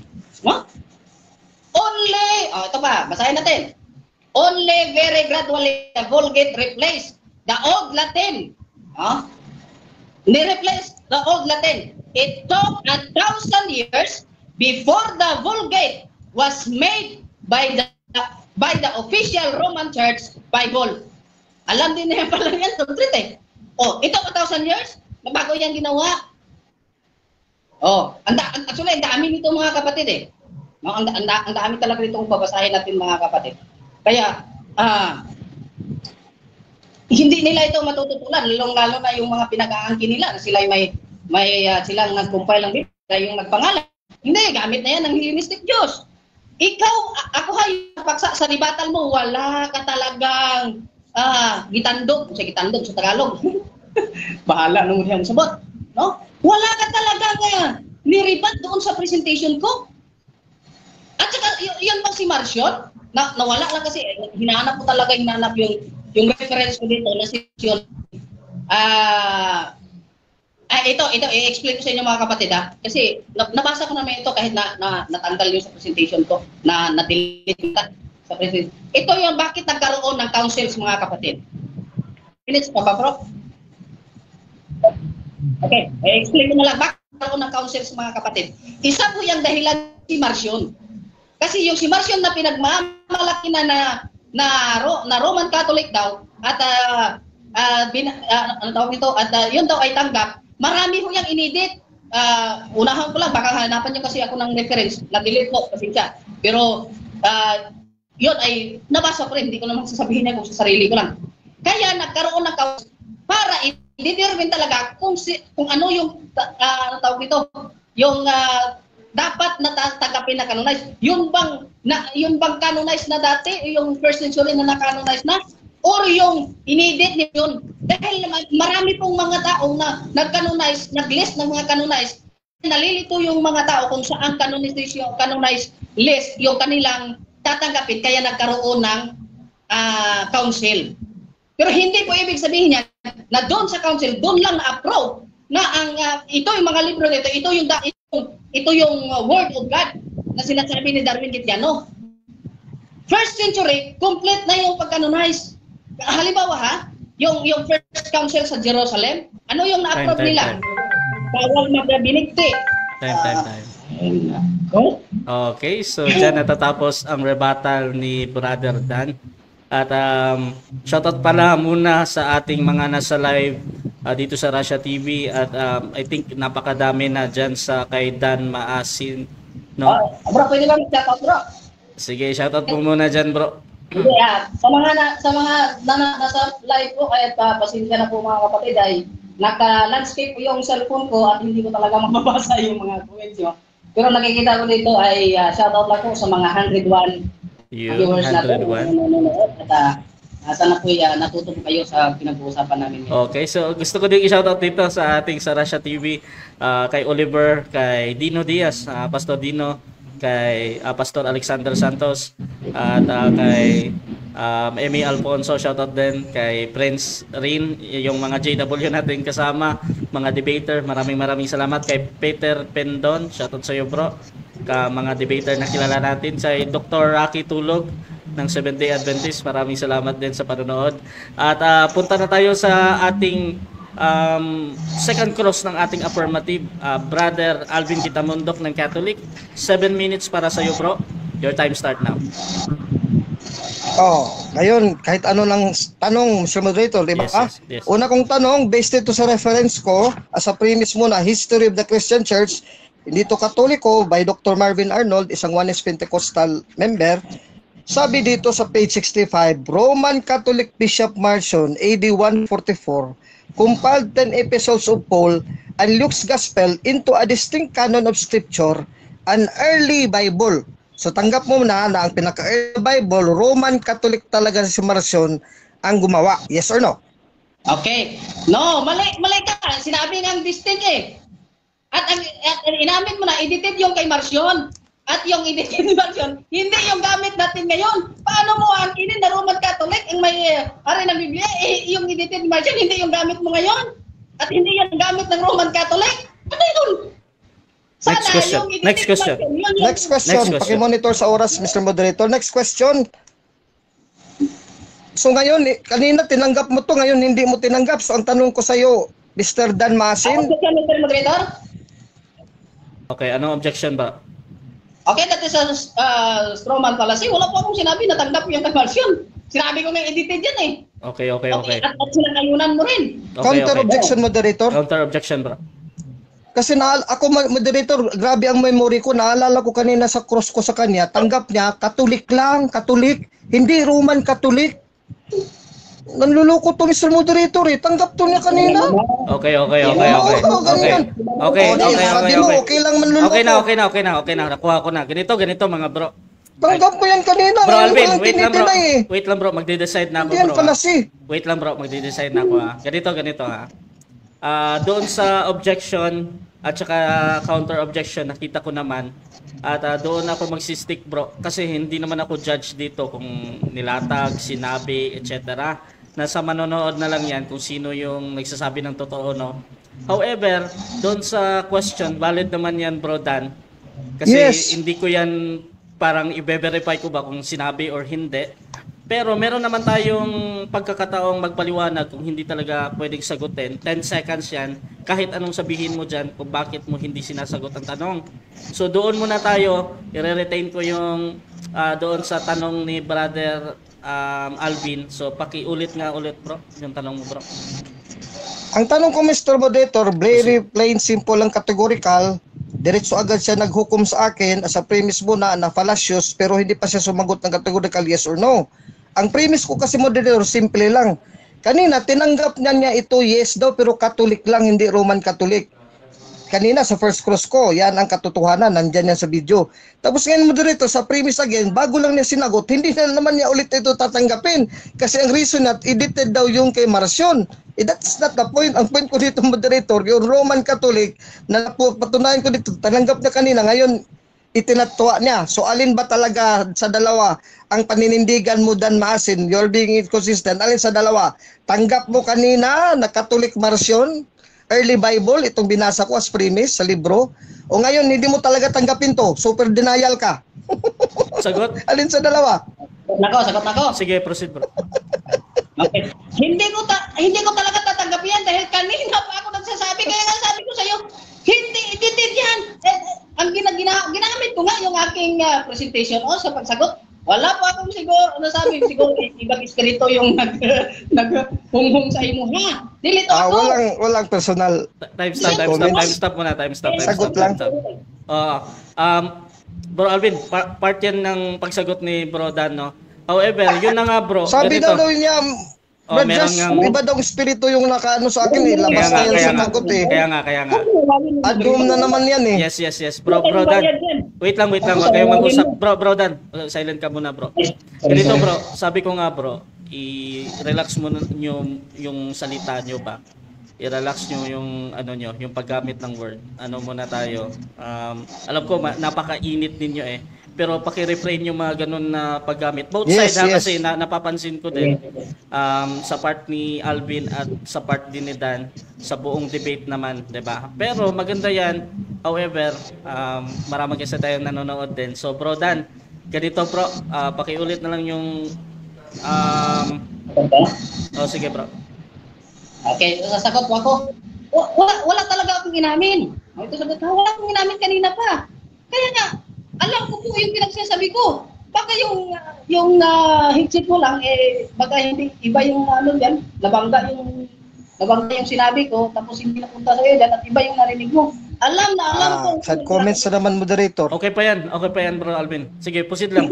Only, ito pa, basahin natin. Only very gradually the Vulgate replaced the Old Latin. Ni-replace the Old Latin. It took 1,000 years before the Vulgate was made by the official Roman Church Bible. Alam din niya pala yan, truth ito 1,000 years, bago yan ginawa. Actually, ang dami nito mga kapatid No, ang dami talaga nitong babasahin natin mga kapatid. Kaya, hindi nila ito matututulan, lalong-lalo na yung mga pinag-aangkin nila na sila silang nag-compile ng Biblia, yung nagpangalan. Hindi, gamit na yan ng Hellenistic Diyos. Ikaw, ako paksa sa ribatal mo, wala ka talagang gitandog sa Tagalog. Bahala nung yan sabot. No? Wala ka talagang niribat doon sa presentation ko. At saka, yun bang si Marcion? Nawala lang kasi, hinanap yung reference ko dito na si Marcion. Ito, i-explain ko sa inyo mga kapatid Kasi nabasa ko naman ito kahit natanggal yun sa presentation ko, na-delete sa presentation. Ito yung bakit nagkaroon ng councils mga kapatid. Minutes pa ba, bro? Okay, i-explain ko na lang bakit nagkaroon ng councils mga kapatid. Isa po yung dahilan si Marcion. Kasi yung si Marcion na pinagmamalaki na Roman Catholic daw at ano tawag nito at yun daw ay tanggap. Marami ho yang inedit. Unahan ko lang, baka hanapan niyo kasi ako ng reference. Na-delete ko kasi siya. Pero yun ay nabasa ko rin. Hindi ko naman sasabihin niya kung sa sarili ko lang. Kaya nagkaroon ng para i-determine talaga kung ano yung tawag dito, yung dapat na tanggapin na canonize. Yun bang canonize na dati, yung first century na na-canonize na, or yung inedit niya yun. Dahil marami pong mga taong na nag-canonize, nag-list ng mga canonize, nalilito yung mga tao kung saan canonize list yung kanilang tatanggapin, kaya nagkaroon ng council. Pero hindi po ibig sabihin niya na doon sa council, doon lang na-approve na ang ito yung mga libro nito, ito yung word of God na sinasabi ni Darwin Gitiano. First century, complete na yung pag-canonize. Halimbawa yung first council sa Jerusalem, ano yung na-approve nila? Bawal magbinigti. Time. Okay, so dyan natatapos ang rebuttal ni Brother Dan. At shoutout pala muna sa ating mga nasa live dito sa Russia TV at I think napakadami na dyan sa kay Dan Maasin, no? Bro, pwede lang shoutout, bro. Sige, shoutout po muna dyan, bro. Hindi, sa mga nasa live po, kahit pasensya na po mga kapatid, ay naka-landscape po yung cellphone ko at hindi ko talaga mababasa yung mga comments nyo. Pero nakikita ko dito ay shoutout lang po sa mga 101 viewers natin. At sana po natuto po kayo sa pinag-uusapan namin. Okay, so gusto ko din i-shoutout dito sa ating sa Russia TV, kay Oliver, kay Dino Diaz, Pastor Dino, kay Pastor Alexander Santos, at kay Emmy Alfonso, shoutout din kay Prince Rin, yung mga JW natin kasama, mga debater, maraming salamat. Kay Peter Pendon, shoutout sa iyo, bro. Ka mga debater na kilala natin, sa Dr. Rocky Tulog ng Seventh Day Adventist, maraming salamat din sa panonood. At punta na tayo sa ating second cross ng ating affirmative, Brother Alvin Kitamundok ng Catholic. 7 minutes para sa iyo, bro. Your time start now. Ngayon, kahit ano lang tanong, Mr. Moderator, di ba? Yes. Una kong tanong, based ito sa reference ko, as a premise muna, History of the Christian Church, hindi to Katoliko, by Dr. Marvin Arnold, isang Oneness Pentecostal member. Sabi dito sa page 65, Roman Catholic Bishop Marcion, AD 144, compiled 10 epistles of Paul and Luke's Gospel into a distinct canon of Scripture, an early Bible. So tanggap mo na ang pinaka-early Bible, Roman Catholic talaga si Marcion ang gumawa. Yes or no? Okay. No, mali ka. Sinabi ng distinct eh. At inamin mo na, edited yung kay Marcion. At yung edited ni Marcion, hindi yung gamit natin ngayon. Paano mo angkinin na Roman Catholic ang may ari ng Biblia? Yung edited ni Marcion, hindi yung gamit mo ngayon. At hindi yung gamit ng Roman Catholic. Ano yun? Sana, Next question. Next question. Paki-monitor sa oras, Mr. Moderator. Next question. So ngayon, kanina tinanggap mo to, ngayon hindi mo tinanggap. So ang tanong ko sa iyo, Mr. Dan Maasin. Mr. Moderator? Okay, anong objection ba? Okay, that is a strawman fallacy. Wala po akong sinabi na tanggap yung kay Marcion. Sinabi ko nga edited yan eh. Okay. At sinangayunan mo rin. Counter objection, Moderator. Counter objection, bro. Kasi ako, Moderator, grabe ang memory ko. Naalala ko kanina sa cross ko sa kanya, tanggap niya, Katolik lang, Katolik, hindi Roman Katolik. Nanluloko to, Mr. Moderator eh. Tanggap to niya kanina. Okay. Okay lang manluloko. Okay na. Nakuha ko na. Ganito mga bro. Tanggap mo yan kanina. Bro Alvin, wait wait lang bro. Magde-decide na ako, Hindi yan bro. fallacy. Wait lang bro, magde-decide na ako ha. Ganito ha. Doon sa objection at saka counter objection, nakita ko naman. At doon ako magsistick bro. Kasi hindi naman ako judge dito kung nilatag, sinabi, etc. Nasa manonood na lang yan kung sino yung nagsasabi ng totoo, no? However, doon sa question, valid naman yan, bro Dan. Kasi Yes. hindi ko yan parang i-verify ko ba kung sinabi or hindi. Pero meron naman tayong pagkakataong magpaliwanag kung hindi talaga pwedeng sagutin. 10 seconds yan, kahit anong sabihin mo dyan kung bakit mo hindi sinasagot ang tanong. So doon muna tayo, i-retain ko yung doon sa tanong ni Brother Alvin. So pakiulit nga ulit bro, yung tanong mo bro. Ang tanong ko, Mr. Moderator, very plain, simple lang, categorical. Diretso agad siya naghukom sa akin as a premise muna na fallacious, pero hindi pa siya sumagot ng categorical yes or no. Ang premise ko kasi, Moderator, simple lang. Kanina, tinanggap niya ito, yes daw, pero Catholic lang, hindi Roman Catholic. Kanina sa first cross ko, yan ang katotohanan, nandyan yan sa video. Tapos ngayon moderator, sa premise again, bago lang niya sinagot, hindi na naman niya ulit ito tatanggapin. Kasi ang reason that edited daw yung kay Marcion. That's not the point. Ang point ko dito moderator, yung Roman Catholic, na patunayan ko dito, tanggap niya kanina, ngayon itinatwa niya. So alin ba talaga sa dalawa ang paninindigan mo Dan Maasin? You're being inconsistent. Alin sa dalawa? Tanggap mo kanina na Catholic Marcion, early Bible, itong binasa ko as premise sa libro. O ngayon, hindi mo talaga tanggapin to. Super denial ka. Sagot? Alin sa dalawa? Sagot nako. Sige, proceed bro. Okay. Hindi ko talaga tatanggapin yan dahil kanina pa ako nagsasabi, kaya nga sabi ko sa iyo, hindi yan. Ang ginamit ko nga yung aking presentation o sa pagsagot. Wala po akong siguro, siguro ibang espiritu yung naghunghong sa imo ha. Dilito ako. Walang personal. Time stop muna. Sagot lang. Bro Alvin, part yan ng pagsagot ni Bro Dan, no? However, yun na nga bro. Sabi ganito. daw niya, meron nga. iba daw espiritu yung nakaano sa akin eh. Labas na yan sa sagot eh. Kaya nga. Adum na naman yan eh. Yes. Bro Dan. Wait lang. Huwag kayong mag-usap. Bro Dan. Silent ka muna, bro. Ganito, bro. Sabi ko nga, bro, i-relax mo yung salita nyo ba? I-relax nyo yung yung paggamit ng word. Ano muna tayo. Alam ko napakainit ninyo eh. Pero paki-refrain yung mga ganun na paggamit. Both sides kasi napapansin ko din sa part ni Alvin at sa part din ni Dan sa buong debate naman, 'di ba? Pero maganda 'yan. However, marami kasi tayong nanonood din. So bro Dan, ganito bro, pakiulit na lang yung sige bro. Okay, sasagot po ako. Wala talaga akong inamin. Ito sagot, wala akong inamin kanina pa. Kaya nga, alam ko po yung pinagsasabi ko. Baka yung headset mo lang, baka hindi, iba yung yan, labangga yung sinabi ko, tapos hindi napunta sa iyo dyan, at iba yung narinig mo. Alam ko. Sa comments na naman moderator. Okay pa yan bro Alvin. Sige, proceed lang.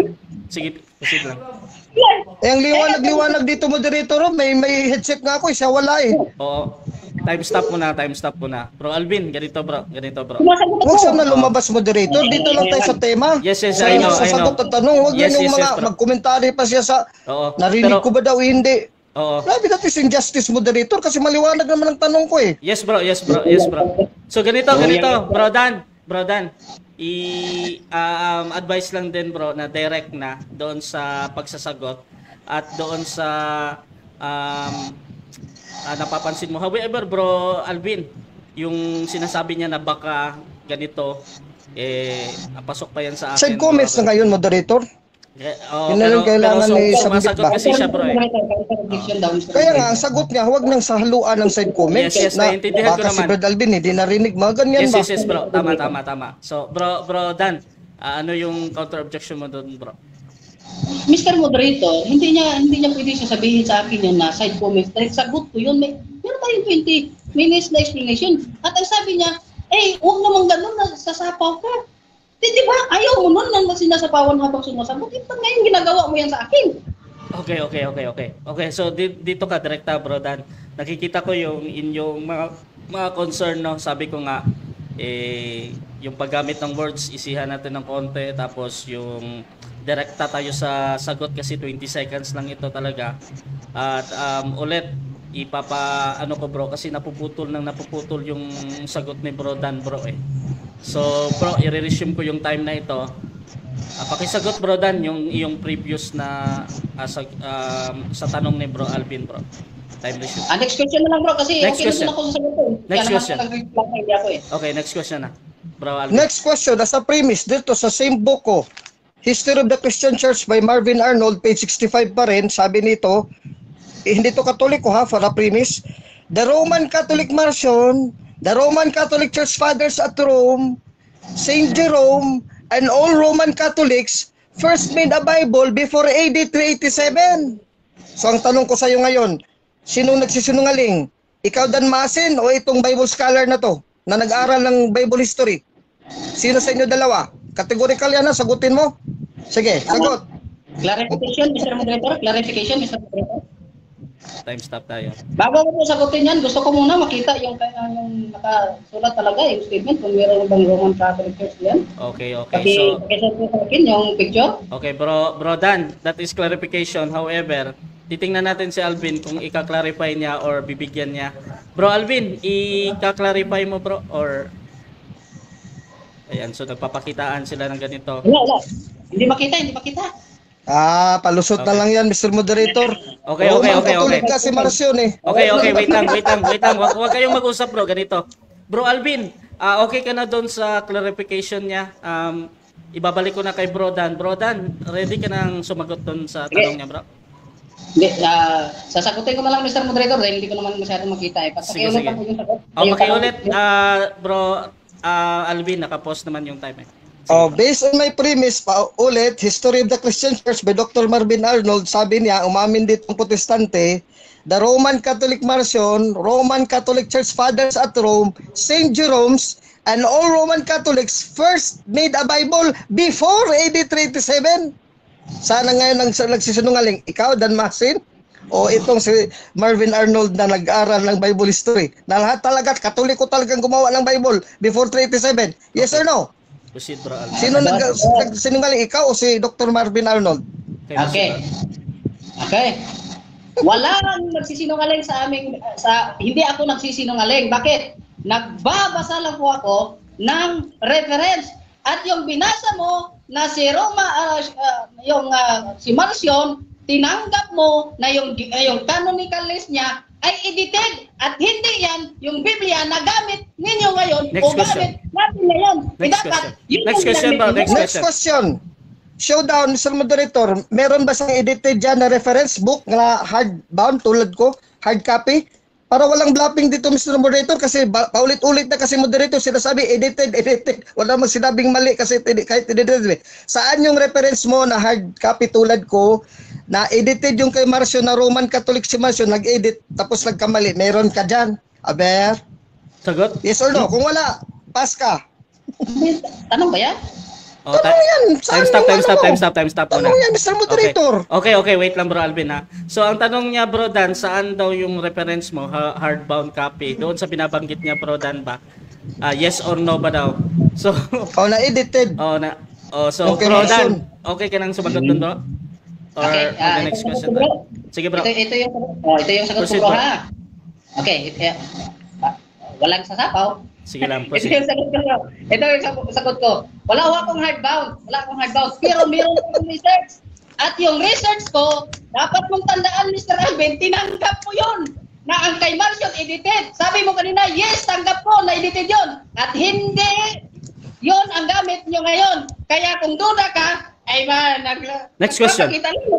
Ang liwanag dito moderator, may headset nga ako, siya wala eh. Oo. Time stop muna. Bro Alvin, ganito bro. Huwag siya na lumabas moderator, dito lang tayo sa tema. Yes, I know. Sa sagot at tanong, huwag yan yung mga magkomentary pa siya sa narinig ko ba daw hindi. Oo. Grabe natin si injustice moderator kasi maliwanag naman ang tanong ko eh. Yes bro. So ganito, Bro Dan. Advice lang din bro na direct na doon sa pagsasagot at doon sa napapansin mo. However, bro Alvin, yung sinasabi niya na baka ganito, pasok pa yan sa akin. Side comments na ngayon, moderator. Yun na lang kailangan ni submit ba? Kasi siya, bro. Kaya nga, ang sagot niya, huwag nang sahaluan ng side comments. Yes, naiintindihan ko baka naman. si Brad Alvin, hindi narinig. Mga ganyan ba? Yes, bro. Tama. So, bro Dan, ano yung counter objection mo doon, bro? Mr. Moderator, hindi niya pwede sasabihin sa akin yun na side comments. Direct sagot ko yun. Meron tayong 20 minutes na explanation. At ang sabi niya, huwag naman ganun na sasapaw ka. Di ba? Ayaw mo nun nang sinasapawan habang sumasagot. Ito ngayon ginagawa mo yan sa akin. Okay. Okay, so dito ka direkta, bro Dan. Nakikita ko yung inyong mga concern, no? Sabi ko nga, yung paggamit ng words, isihan natin ng konti. Tapos yung direkta tayo sa sagot kasi 20 seconds lang ito talaga. At ulit, ano ko bro, kasi napuputol yung sagot ni Bro Dan bro eh. So bro, i-resume ko yung time na ito. Pakisagot bro Dan yung previous na sa tanong ni Bro Alvin bro. Time resume. Next question na lang bro kasi Next question. ako sa sagot ko. Next question. Ako. Okay, next question na. Bro Alvin. Next question, nasa premise dito sa same book ko. History of the Christian Church by Marvin Arnold, page 65 pa rin. Sabi nito, hindi to Katoliko ha, for a premise. The Roman Catholic Marcion, the Roman Catholic Church Fathers at Rome, Saint Jerome, and all Roman Catholics first made a Bible before AD 387. So ang tanong ko sa iyo ngayon, sino nagsisinungaling? Ikaw Dan Maasin o itong Bible scholar na to na nag-aral ng Bible history? Sino sa inyo dalawa? Categorical yan na, sagutin mo. Sige, sagot. Clarification, Mr. Moderator. Time stop tayo. Bago ko po sagutin yan, gusto ko muna makita yung nakasulat talaga yung statement kung meron bang Roman Catholic Church yan. Okay. So, Pakisend po sa akin yung picture. okay, bro Dan, that is clarification. However, titingnan natin si Alvin kung ika-clarify niya or bibigyan niya. Bro Alvin, ika-clarify mo bro or ayan, so nagpapakitaan sila ng ganito. Wala. Hindi makita. Palusot na Okay. lang yan, Mr. Moderator. Okay. Katolik kasi Marcion eh. Okay, wait lang. Huwag kayong mag-usap bro, ganito. Bro Alvin, okay ka na doon sa clarification niya. Ibabalik ko na kay Bro Dan. Bro Dan, ready ka nang sumagot doon sa tanong niya bro? Hindi, sasagutin ko na lang Mr. Moderator dahil hindi ko naman masyadong makita eh. Sige. Pakiulit ako yung sagot. Pakiulit, bro Alvin, nakapost naman yung time eh. Based on my premise, ulit, History of the Christian Church by Dr. Marvin Arnold, sabi niya, umamin dito ang protestante, the Roman Catholic Marcion, Roman Catholic Church Fathers at Rome, St. Jerome's, and all Roman Catholics first made a Bible before AD 387. Sana ngayon ang nagsisinungaling, ikaw, Dan Masin, o itong si Marvin Arnold na nag-aral ng Bible history, na lahat talaga, Katoliko talagang gumawa ng Bible before 387. Yes or no? Proceed bro Alvin. Sino nagsinungaling, ikaw o si Dr. Marvin Arnold? Okay. Wala nang nagsisinungaling sa amin, hindi ako nagsisinungaling. Bakit? Nagbabasa lang po ako ng reference. At yung binasa mo na si si Marcion, tinanggap mo na yung canonical list niya ay edited at hindi yan yung Biblia na gamit ninyo ngayon Next o question. gamit natin ngayon. Next question bro, next Next question. Showdown, Mr. Moderator, meron ba siyang edited dyan na reference book na hardbound tulad ko, hard copy? Para walang blapping dito, Mr. Moderator, kasi paulit-ulit na kasi Moderator sinasabi, edited. Wala mang sinabing mali kasi kahit edited. Saan yung reference mo na hard copy tulad ko, na edited yung kay Marcion na Roman Catholic si Marcion, nag-edit, tapos nagkamali. Meron ka dyan? Aber? Sagot? Yes or no? Kung wala, pass ka. Tanong ba yan? Tanong yan. Saan Time yung stop muna. Tanong yan, Mr. Moderator. Okay, wait lang bro Alvin ha. So ang tanong niya bro Dan, saan daw yung reference mo, hardbound copy? Doon sa binabanggit niya bro Dan ba? Yes or no ba daw? So Na-edited. so Okay, bro Marcion. Dan, okay ka nang sumagot doon bro? Or Okay, the next ito question bro. bro? Sige bro. Ito yung sagot Proceed, ko bro bro. ha. Okay, walang sasapaw. Sige lang, Ito proceed. yung sagot ko. Ito yung sagot ko. Wala akong hardbound. Pero meron akong research. At yung research ko, dapat mong tandaan, Mr. Alvin, tinanggap mo yun na ang kay Marcion edited. Sabi mo kanina, yes, tanggap ko na edited yun. At hindi yun ang gamit nyo ngayon. Kaya kung duda ka, ay Next question.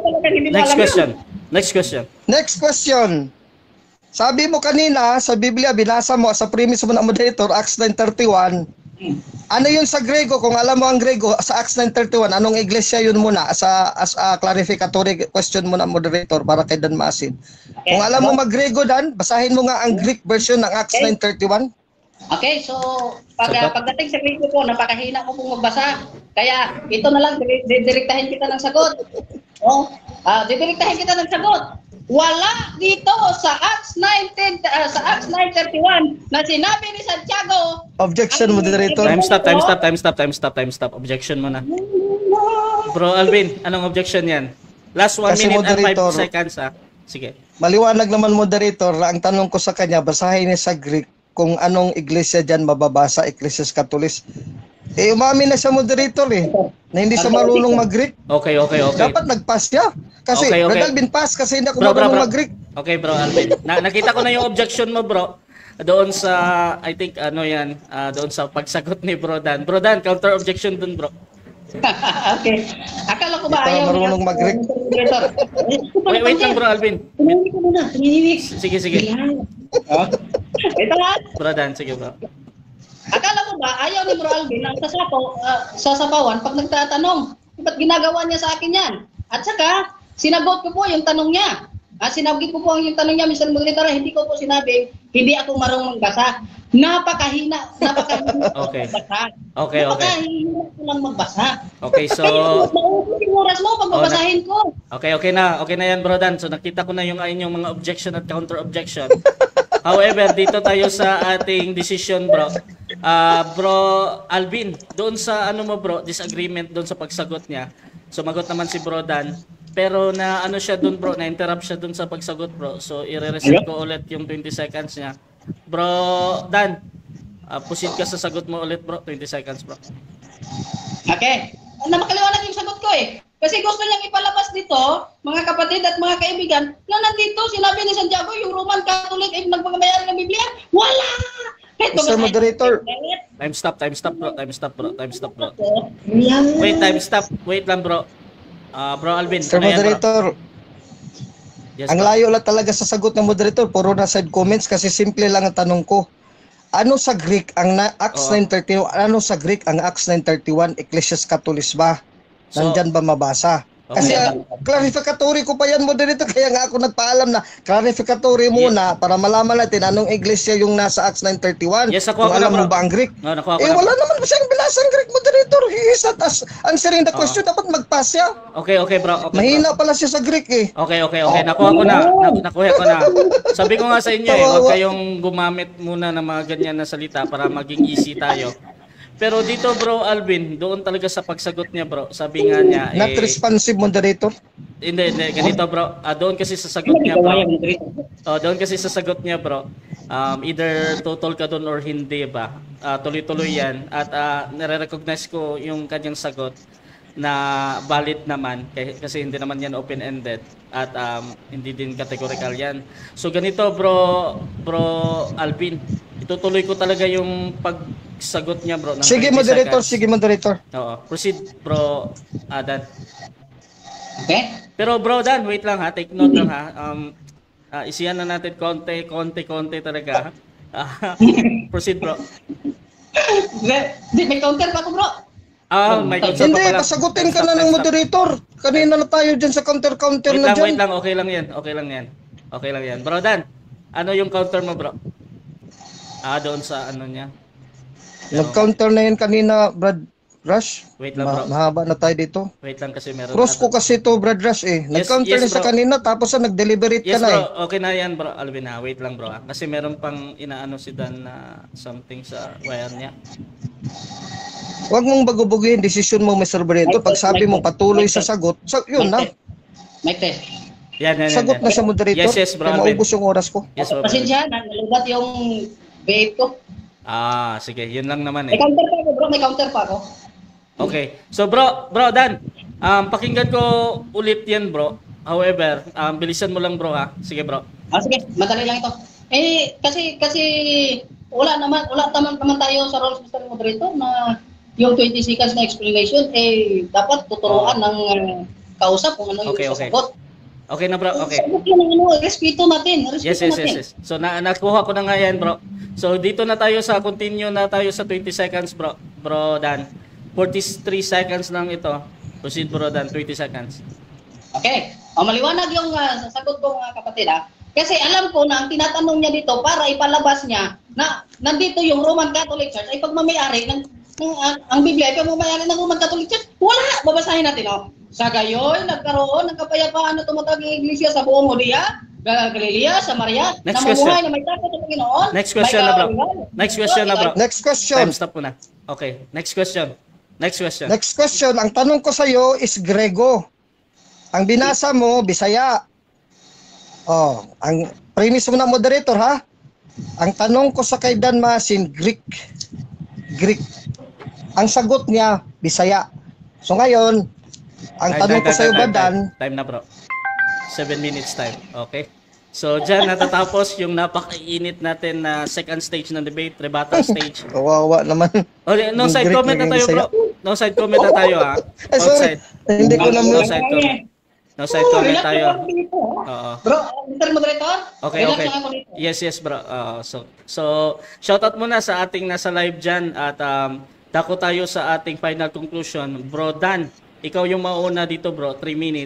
Next question. Sabi mo kanina sa Biblia, binasa mo sa premise mo na Moderator, Acts 9:31. Ano yun sa Grego? Kung alam mo ang Grego, sa Acts 9:31, anong iglesia yun muna? As a clarificatory question mo na Moderator para kay Dan Masin. Okay. Kung alam mo mag-Grego, Dan, basahin mo nga ang Greek version ng Acts 9:31. Okay, so pagdating sa Grego po, napakahina ko pong magbasa. Kaya ito na lang, didirektahin kita ng sagot. Didirektahin kita ng sagot. Wala dito sa Acts 9:31 na sinabi ni Santiago. Objection, Moderator. Time stop. Objection mo na. Bro Alvin, anong objection yan? Last 1 Kasi minute and 5 Moderator, seconds ha. Sige. Maliwanag naman, Moderator, na ang tanong ko sa kanya, basahin niya sa Greek kung anong iglesia dyan mababasa, Ecclesias Catholicos. Umamin na siya, Moderator na hindi siya marunong mag-Greek. Okay. Dapat nag-pass siya. Kasi, Okay. Brad Alvin, pass kasi hindi ako Bro. marunong mag-Greek. Okay, bro Alvin. Nakita ko na yung objection mo, bro. Doon sa, I think, doon sa pagsagot ni Bro Dan. Bro Dan, counter objection dun, bro. Okay. Akala ko ba Hindi pa ayaw marunong mag-Greek. Wait lang, bro Alvin. Tumingin ko muna. Tumingin. Sige. Ito nga. Bro Dan, sige, bro. Akala ko ba ayaw ni Bro Alvin ang sasapawan pag nagtatanong. Ba't ginagawa niya sa akin yan? At saka, sinagot ko po yung tanong niya. Sinabi ko po ang yung tanong niya, Mr. Moderator, hindi ko po sinabi, hindi ako marunong magbasa. Napakahina Okay. magbasa. Okay. Napakahina ko lang magbasa. Okay, so Maubos yung oras mo pag babasahin ko. Okay na yan, Bro Dan. So nakita ko na yung inyong mga objection at counter objection. However, dito tayo sa ating decision, bro. Bro Alvin, doon sa ano mo, bro, disagreement doon sa pagsagot niya. Sumagot naman si Bro Dan. Pero na ano siya doon, bro, na-interrupt siya doon sa pagsagot, bro. So i-reset ko ulit yung 20 seconds niya. Bro Dan, proceed ka sa sagot mo ulit, bro. 20 seconds, bro. Okay. Makaliwanag yung sagot ko eh. Kasi gusto niyang ipalabas dito, mga kapatid at mga kaibigan, na nandito sinabi ni Santiago, yung Roman Catholic ay nagpagabayari ng Biblia. Wala! Mr. Moderator. Time stop, bro. Time stop, bro. Yan. Wait, time stop. Wait lang, bro. Bro Alvin, Mr. ano yan, bro? Moderator, Yes, ang bro. layo lang talaga sa sagot ng moderator, puro na side comments kasi simple lang ang tanong ko. Ano sa Greek ang Acts Oo. 9:31? Ano sa Greek ang Acts 9:31 Ecclesias Catholis ba? So, Nandyan ba mabasa? Kasi Okay. clarificatory ko pa yan, moderator, kaya nga ako nagpaalam na clarificatory muna para malaman natin anong iglesia yung nasa Acts 9:31. Yes, nakuha Kung ko na, alam mo bro. ba ang Greek? No, nakuha ko Eh na. wala naman siyang bilasang Greek, moderator. He is not answering the question. Dapat mag-pass siya. Okay, bro. Okay, bro. Mahina pala siya sa Greek eh. Okay. Nakuha ko na. Nakuha ko na. Sabi ko nga sa inyo huwag kayong gumamit muna ng mga ganyan na salita para maging easy tayo. Pero dito, bro Alvin, doon talaga sa pagsagot niya, bro. Sabi nga niya, Not responsive, moderator. hindi. Ganito, bro. Doon kasi sa sagot niya, bro. Doon kasi sa sagot niya, bro. Either total ka doon or hindi ba? Tuloy-tuloy yan. At nare-recognize ko yung kanyang sagot na valid naman kasi hindi naman yan open-ended at hindi din categorical yan. So ganito, bro Alvin, itutuloy ko talaga yung pagsagot niya, bro. Ng Sige, 20 moderator. seconds. Sige, moderator. Oo. Proceed, bro Dan. Okay? Pero bro Dan, wait lang ha. Take note lang ha. Isiyan na natin konti talaga. Proceed, bro. May counter pa ako, bro. May concern Hindi, pa pala. pasagutin ka Time na stop, ng time stop. moderator. Kanina na tayo dyan sa counter-counter na Wait dyan. lang. Okay lang yan. Bro Dan, ano yung counter mo, bro? Doon sa ano niya. Nag-counter na yun kanina, Brad Rush. Wait lang, bro. Mahaba na tayo dito. Wait lang kasi meron. Cross ko kasi to, Brad Rush eh. Nag-counter yes, na sa bro. kanina tapos nag-deliberate Yes, ka na bro. eh. Okay na yan, bro. Alvin ha. Wait lang, bro. Kasi meron pang inaano si Dan na something sa wire niya. Huwag mong bagubuguhin desisyon mo, Mr. Barreto. Pag sabi mo patuloy sa sagot, yun na. Mic test. Yan. Sagot na siya, moderator. Yes, bro. Kaya Alvin. maubos yung oras ko. Yes, bro. Pasensya, nalubat yung vape ko. Sige. Yun lang naman May eh. counter pa ako, bro. May counter pa ako. Okay. So, bro Dan, pakinggan ko ulit yan, bro. However, bilisan mo lang, bro, ha. Sige, bro. Sige, madali lang ito. Kasi wala naman tayo sa roles Mr. Moderator na yung 20 seconds na explanation dapat tuturuan ng kausap kung ano yung Okay. sasagot. Okay na, bro. Okay. Sagot yun ang respeto natin. Yes. So nakuha ko na nga yan, bro. So dito na tayo sa continue na tayo sa 20 seconds, bro. Bro Dan. 43 seconds lang ito. Proceed, bro Dan. 20 seconds. Okay. Maliwanag yung sasagot ko, mga kapatid, ha. Kasi alam ko na ang tinatanong niya dito para ipalabas niya na nandito yung Roman Catholic Church ay pagmamayari ng ang Biblia ay pagmamayari ng Roman Catholic Church. Wala! Babasahin natin, oh. Sa gayoy, nagkaroon ng kapayapaan na tumatag ng iglesia sa buong Judea, Galilea, Samaria, Next namumuhay question. na may takot sa Panginoon. Next question na, bro. Next question na, bro. Next question. Time stop muna. Okay. Next question. Next question. Ang tanong ko sa iyo is Grego. Ang binasa mo, Bisaya. Ang premise mo na, moderator, ha? Ang tanong ko sa kay Dan Masin, Greek. Ang sagot niya, Bisaya. So ngayon, ang tanong ko sa iyo, Dan, Time na, bro. 7 minutes time. Okay. So, dyan natatapos yung napakainit natin na second stage ng debate, rebuttal stage. kawawa naman. No side Greek comment na naging tayo, bro. Bisaya. No side comment na tayo, ha. Ay, sorry. Outside. Hindi ko na No side comment. No side comment tayo. Oo. Bro, Mr. Moderator? Okay. Relax lang ako dito. Yes, bro. So shoutout muna sa ating nasa live dyan at dako tayo sa ating final conclusion. Bro Dan, ikaw yung mauna dito, bro. 3 minutes.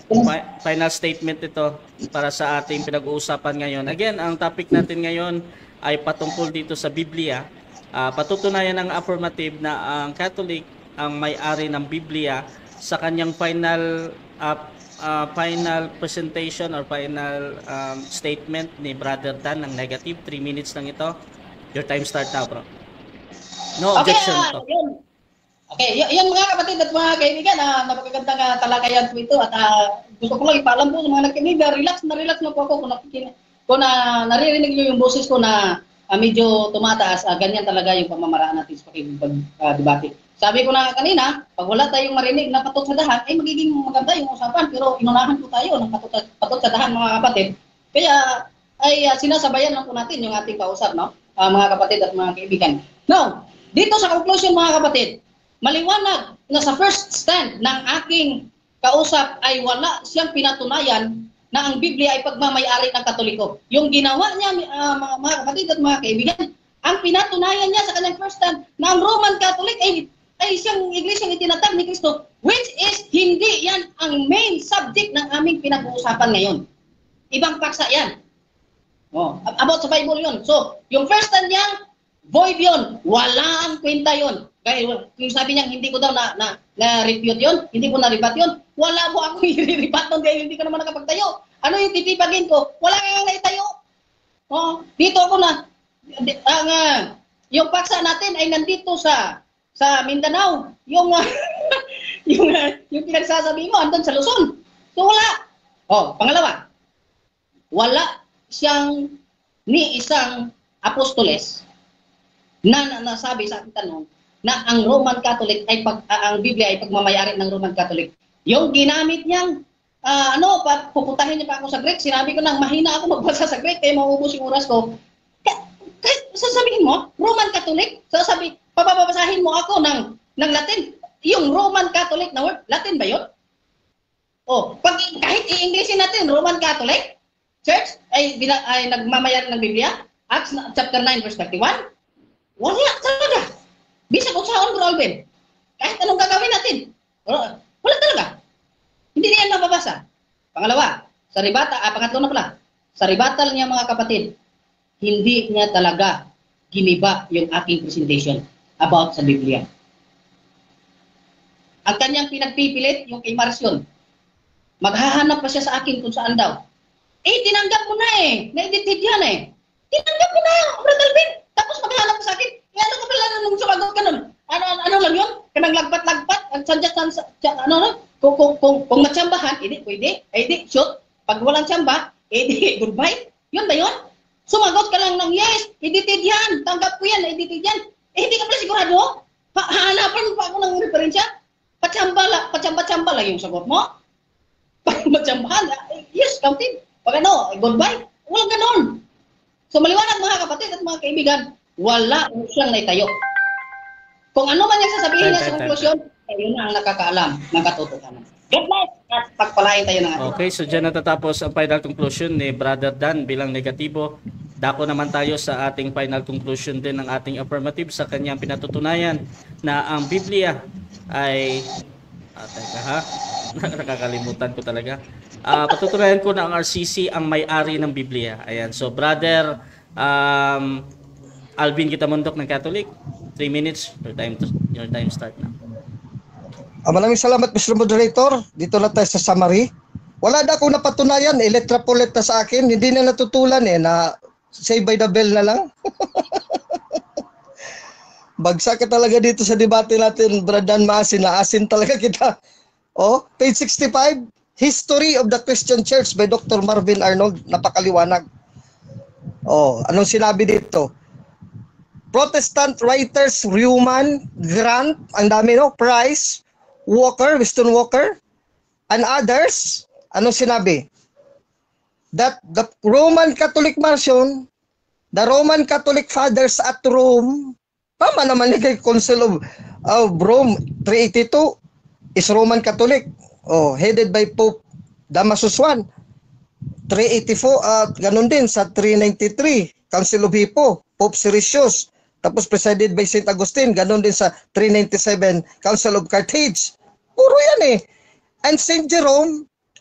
final statement ito para sa ating pinag-uusapan ngayon. Again, ang topic natin ngayon ay patungkol dito sa Biblia. Patutunayan ng affirmative na ang Catholic ang may-ari ng Biblia sa kanyang final presentation or final statement ni Brother Dan ng negative. 3 minutes lang ito. Your time start now, bro. No objection to. Yun. Okay, yan mga kapatid at mga kaibigan, napakagandang talakayan po ito at gusto ko lang ipaalam po sa mga nakikinig na relax na po ako kung naririnig niyo yung boses ko na medyo tumataas, ganyan talaga yung pamamaraan natin sa pakikipag-debate. Sabi ko na kanina, pag wala tayong marinig na patot sa dahan, ay magiging maganda yung usapan, pero inunahan po tayo ng patot sa dahan mga kapatid. Kaya ay sinasabayan lang po natin yung ating kausap, no? Mga kapatid at mga kaibigan. Now, dito sa conclusion mga kapatid, maliwanag na sa first stand ng aking kausap ay wala siyang pinatunayan na ang Biblia ay pagmamay-ari ng Katoliko. Yung ginawa niya, mga kapatid at mga kaibigan, ang pinatunayan niya sa kanyang first stand na ang Roman Catholic ay siyang iglesyang itinatag ni Kristo, which is hindi yan ang main subject ng aming pinag-uusapan ngayon. Ibang paksa yan. About sa Bible yun. So, yung first stand niya, void yun. Walang kwenta yun. Kaya kung sabi niya, hindi ko daw na-refute yun, hindi ko na-rebat yun, wala mo ako i-rebat nun dahil hindi ka naman nakapagtayo. Ano yung titipagin ko? Wala kang naitayo. Dito ako yung paksa natin ay nandito sa Mindanao. Yung pinagsasabi mo, andun sa Luzon. So wala. Pangalawa, wala siyang ni isang apostoles na nasabi sa aking tanong na ang Roman Catholic ay ang Biblia ay pagmamayari ng Roman Catholic. Yung ginamit niyang puputahin niya pa ako sa Greek, sinabi ko nang mahina ako magbasa sa Greek kaya maubos yung oras ko. Kahit sasabihin mo, Roman Catholic, papabasahin mo ako ng Latin. Yung Roman Catholic na word, Latin ba yun? Kahit i-Englishin natin, Roman Catholic Church ay nagmamayari ng Biblia, Acts chapter 9 verse 31. Wala talaga. Bisag kung saan, Bro Alvin. Kahit anong gagawin natin. Wala talaga. Hindi niya nababasa. Pangalawa, pangatlo na pala. Sa rebuttal niya mga kapatid, hindi niya talaga giniba yung aking presentation about sa Biblia. Ang kanyang pinagpipilit, yung kay Marcion, maghahanap pa siya sa akin kung saan daw. Tinanggap mo na na-edited yan Tinanggap mo na, Bro Alvin. Tapos maghahanap pa sa akin. Ano ka pala nung sumagot ka nun? Ano lang yun? Kanang lagpat-lagpat? Kung matsambahan, pwede. Shoot. Pag walang tsamba, goodbye. Yun ba yun? Sumagot ka lang ng yes, edited yan. Tanggap ko yan, edited yan. Hindi ka pala sigurado? Hahanapan pa ako ng referensya? Patsamba lang yung sagot mo? Pag matsambahan, yes, counted. Pag goodbye. Walang ganon. So maliwanag mga kapatid at mga kaibigan, wala siyang naitayo. Kung ano man yung sasabihin niya sa konklusyon, yun na ang nakakaalam ng katotohanan. God bless at pagpalain tayo ng ating. Okay, so dyan natatapos ang final conclusion ni Brother Dan bilang negatibo. Dako naman tayo sa ating final conclusion din ng ating affirmative sa kanyang pinatutunayan na ang Biblia ay nakakalimutan ko talaga. Patutunayan ko na ang RCC ang may-ari ng Biblia. Ayan, so Brother Alvin Kitamundok ng Catholic, 3 minutes, your time start now. Maraming salamat Mr. Moderator. Dito na tayo sa summary. Wala na akong napatunayan, letra po letra sa akin, hindi na natutulan na say by the bell na lang. Bagsak ka talaga dito sa debate natin, Bradan Maasin, na asin talaga kita. Page 65, History of the Christian Church by Dr. Marvin Arnold, napakaliwanag. Anong sinabi dito? Protestant writers, Reumann, Grant, ang dami Price, Walker, Winston Walker, and others, anong sinabi? That the Roman Catholic version, the Roman Catholic Fathers at Rome, tama naman kay Council of Rome 382 is Roman Catholic, headed by Pope Damasus I. 384 ganun din sa 393 Council of Hippo, Pope Siricius. Tapos presided by St. Augustine, ganun din sa 397 Council of Carthage. Puro yan And St. Jerome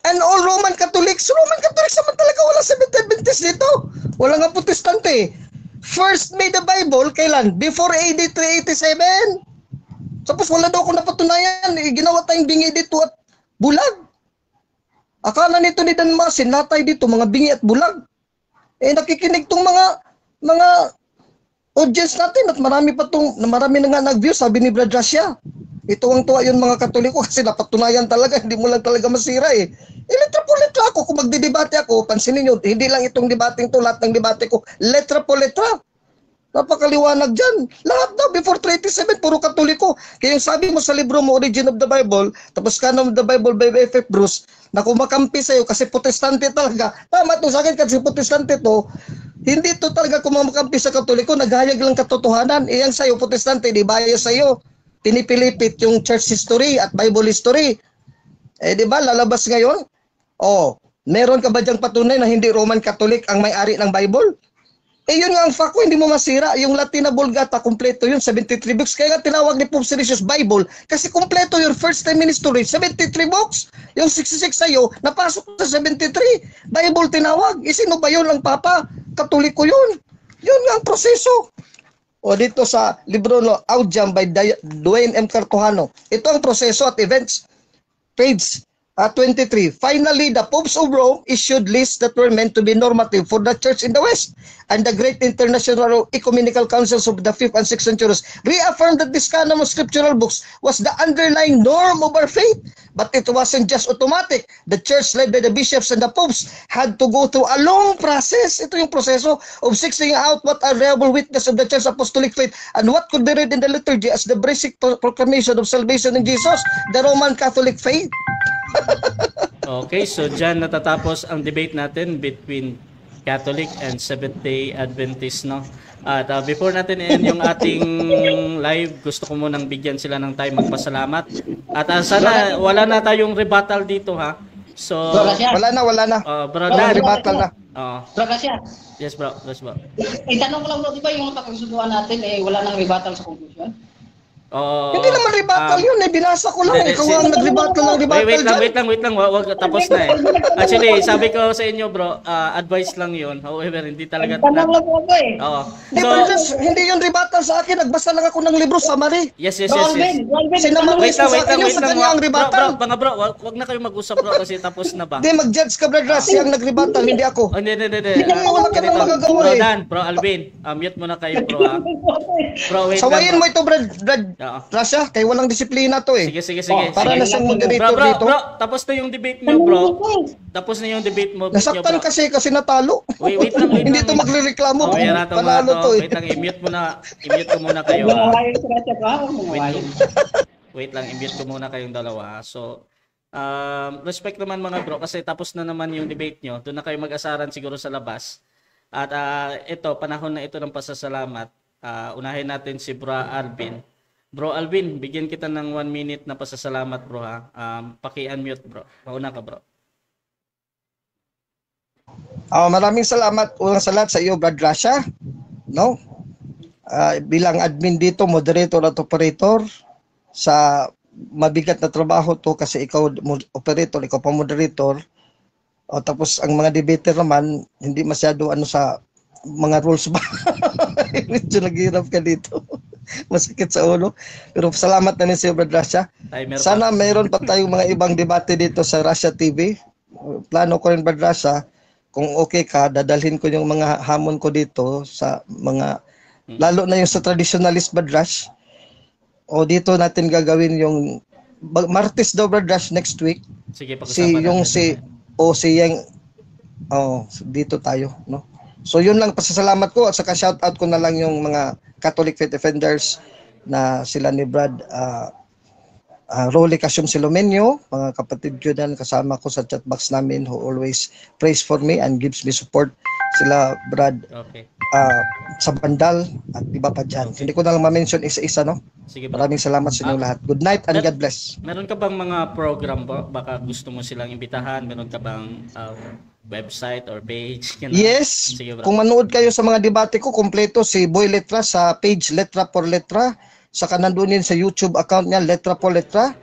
And all Roman Catholics naman talaga, wala Seventh Adventist dito. Wala nga Protestante. First made the Bible, kailan? Before AD 387. Tapos wala daw akong napatunayan. Ginawa tayong bingi dito at bulag. Akala nito ni Dan Masin, latay dito, mga bingi at bulag. Nakikinig tong mga audience natin at marami na nga nag-view, sabi ni Brad Russia. Ito ang tuwa yun mga Katoliko kasi napatunayan talaga, hindi mo lang talaga masira eh. Letra po letra ako, kung magdidebate ako, pansinin nyo, hindi lang itong debating to, lahat ng debate ko, letra po letra. Napakaliwanag dyan. Lahat daw, before 37, puro Katoliko. Kaya yung sabi mo sa libro mo, Origin of the Bible, tapos Canon of the Bible by F.F. Bruce, na kumakampi sa'yo kasi Protestante talaga. Tama to sa akin kasi Protestante to, hindi to talaga kumakampi sa Katoliko, naghayag lang katotohanan. Iyang sa'yo, Protestante, di bayo sa'yo. Pinipilipit yung church history at Bible history. Di ba, lalabas ngayon? Meron ka ba diyang patunay na hindi Roman Catholic ang may-ari ng Bible? Yun nga ang fact ko, hindi mo masira. Yung Latina Vulgata, kompleto yun, 73 books. Kaya nga tinawag ni Pope Siricius Bible, kasi kompleto yun, first time in history, 73 books. Yung 66 sa'yo, napasok sa 73. Bible tinawag. Sino ba yun ang Papa? Katoliko yun. Yun nga ang proseso. Dito sa libro no, Audiam by Dwayne M. Cartojano. Ito ang proseso at events. Page 23. Finally, the popes of Rome issued lists that were meant to be normative for the church in the West, and the great international ecumenical councils of the 5th and 6th centuries reaffirmed that this canon of scriptural books was the underlying norm of our faith. But it wasn't just automatic. The church led by the bishops and the popes had to go through a long process. Ito yung proseso of sifting out what are reliable witness of the church apostolic faith and what could be read in the liturgy as the basic proclamation of salvation in Jesus, the Roman Catholic faith. Okay, so dyan natatapos ang debate natin between Catholic and Seventh-day Adventist, no? At before natin i-end yung ating live, gusto ko munang bigyan sila ng time magpasalamat. At sana wala na tayong rebuttal dito, ha? So, wala na. Bro, wala rebuttal na. Bro, Gracia. Yes, bro. Tanong ko lang bro, di ba yung pagkasuduan natin, wala nang rebuttal sa conclusion? Hindi naman rebuttal yun, binasa ko lang. Ikaw ang nag-rebuttal ng rebuttal wait lang, wag tapos na eh. Actually, sabi ko sa inyo bro, advice lang yun. However, hindi talaga. Tanong lang po ako eh. Oo. So, hindi yung rebuttal sa akin, nagbasa lang ako ng libro summary. Yes. Wait lang. Bro, wag na kayo mag-usap bro kasi tapos na ba? Hindi, mag-judge ka, Brad Rassi, ang nag-rebuttal, hindi ako. Hindi. Wala ka nang magagawa eh. Bro Alvin, mute mo na kayo bro ha. Bro, wait lang. Sawayin mo ito, Brad Rasha, kay walang disiplina to eh. Sige. Para na siyang moderator dito. Bro, tapos na yung debate mo, bro. Tapos na yung debate mo. Nasaktan kasi natalo. Wait lang. Hindi to magrereklamo. Panalo to eh. Wait lang, i-mute ko muna kayo. Wait lang, i-mute ko muna kayong dalawa. So, respect naman mga bro kasi tapos na naman yung debate nyo. Doon na kayo mag-asaran siguro sa labas. At ito, panahon na ito ng pasasalamat. Unahin natin si Bro Alvin. Bro Alvin, bigyan kita ng 1 minute na pasasalamat bro ha. Paki-unmute bro. Mauna ka bro. Maraming salamat unang sa lahat sa iyo Brad Rasha. No? Bilang admin dito, moderator at operator sa mabigat na trabaho to kasi ikaw operator, ikaw pa moderator. Tapos ang mga debater naman hindi masyado sa mga rules ba. Medyo naghihirap ka dito. Masakit sa ulo. Pero salamat na rin sa iyo, Brad Rasha. Sana mayroon pa tayong mga ibang debate dito sa Russia TV. Plano ko rin, Brad Rasha, kung okay ka, dadalhin ko yung mga hamon ko dito sa mga, lalo na yung sa traditionalist, Brad Rash. Dito natin gagawin yung, Martes daw, Brad Rash, next week. Sige, pag-usapan natin. Dito tayo, no? So yun lang pasasalamat ko at saka shoutout ko na lang yung mga Catholic Faith Defenders na sila ni Brad Rolly Casyum Silomenyo, mga kapatid ko din kasama ko sa chat box namin who always prays for me and gives me support. Sila Brad sa Bandal at iba pa dyan. Okay. Hindi ko na lang ma-mention isa-isa, no? Sige, maraming salamat sa inyo lahat. Good night and God bless. Meron ka bang mga program baka gusto mo silang imbitahan? Meron ka bang website or page? Yes. Sige, kung manood kayo sa mga debate ko, kompleto si Boy Letra sa page Letra por Letra. Saka nandun din sa YouTube account niya, Letra por Letra.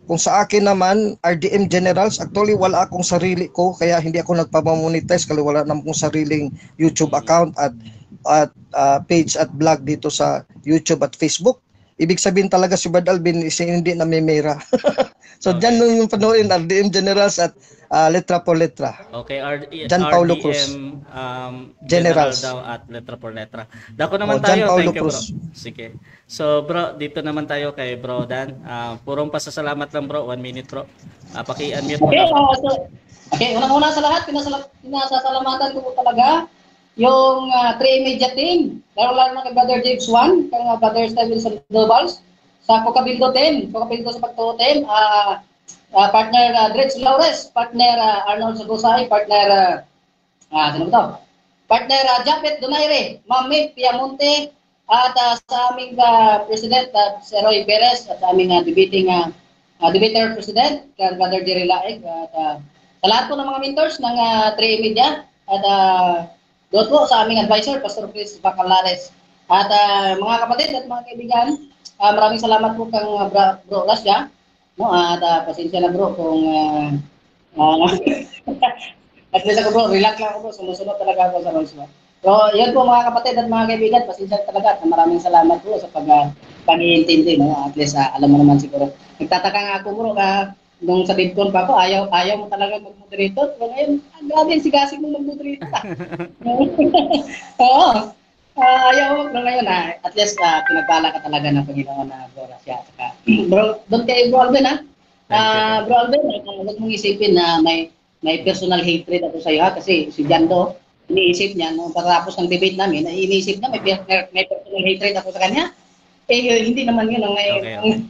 Kung sa akin naman, RDM Generals, actually wala akong sarili ko, kaya hindi ako nagpapamonetize kasi wala naman akong sariling YouTube account at page at blog dito sa YouTube at Facebook. Ibig sabihin talaga si Brad Alvin is hindi na memera. So Okay. dyan yung panoorin, RDM Generals at letra por letra. Okay, Jan Paulo Cruz. General Generals. daw at letra por letra. Dako naman Jan tayo, Paulo thank you bro. Cruz. Sige. So bro, dito naman tayo kay Bro Dan. Purong pasasalamat lang bro, 1 minute bro. Paki-unmute mo Okay, na. okay, unang-una sa lahat, pinasasalamatan ko po talaga yung 3 immediate team, lalo na kay Brother James 1, kay Brother Steven Sandoval, sa Cocabildo 10, Cocabildo sa pagtuo 10, partner Dredge Laures, partner Arnold Sagusay, partner, sino ba ito? Partner Japet Donaire, Mami Piamonte, at sa aming President, si Roy Perez, at sa aming debater President, kay Brother Jerry Laeg, at sa lahat po ng mga mentors ng 3 Media, at doon po sa aming advisor, Pastor Chris Bacalares. At mga kapatid at mga kaibigan, maraming salamat po kang Bro Rasya. No? At pasensya na bro kung at least ako bro, relax lang ako bro, sumusunod talaga ako sa Roswa. So, yun po mga kapatid at mga kaibigan, pasensya talaga at maraming salamat po sa pag-iintindi. No? At least alam mo naman siguro. Nagtataka nga ako bro, nung sa Bidcon pa ako, ayaw mo talaga mag-moderator. Pero ngayon, grabe, sigasig mo mag-moderator. Oo. Ayaw mo. Pero ngayon, at least pinagbala ka talaga ng Panginoon na Bro Rasya. Bro, doon kay Bro Alvin Bro Alvin, huwag mong isipin na may personal hatred ako sa iyo kasi si Jando, iniisip niya, nung pagkatapos ng debate namin, iniisip niya may personal hatred ako sa kanya. Hindi naman yun ang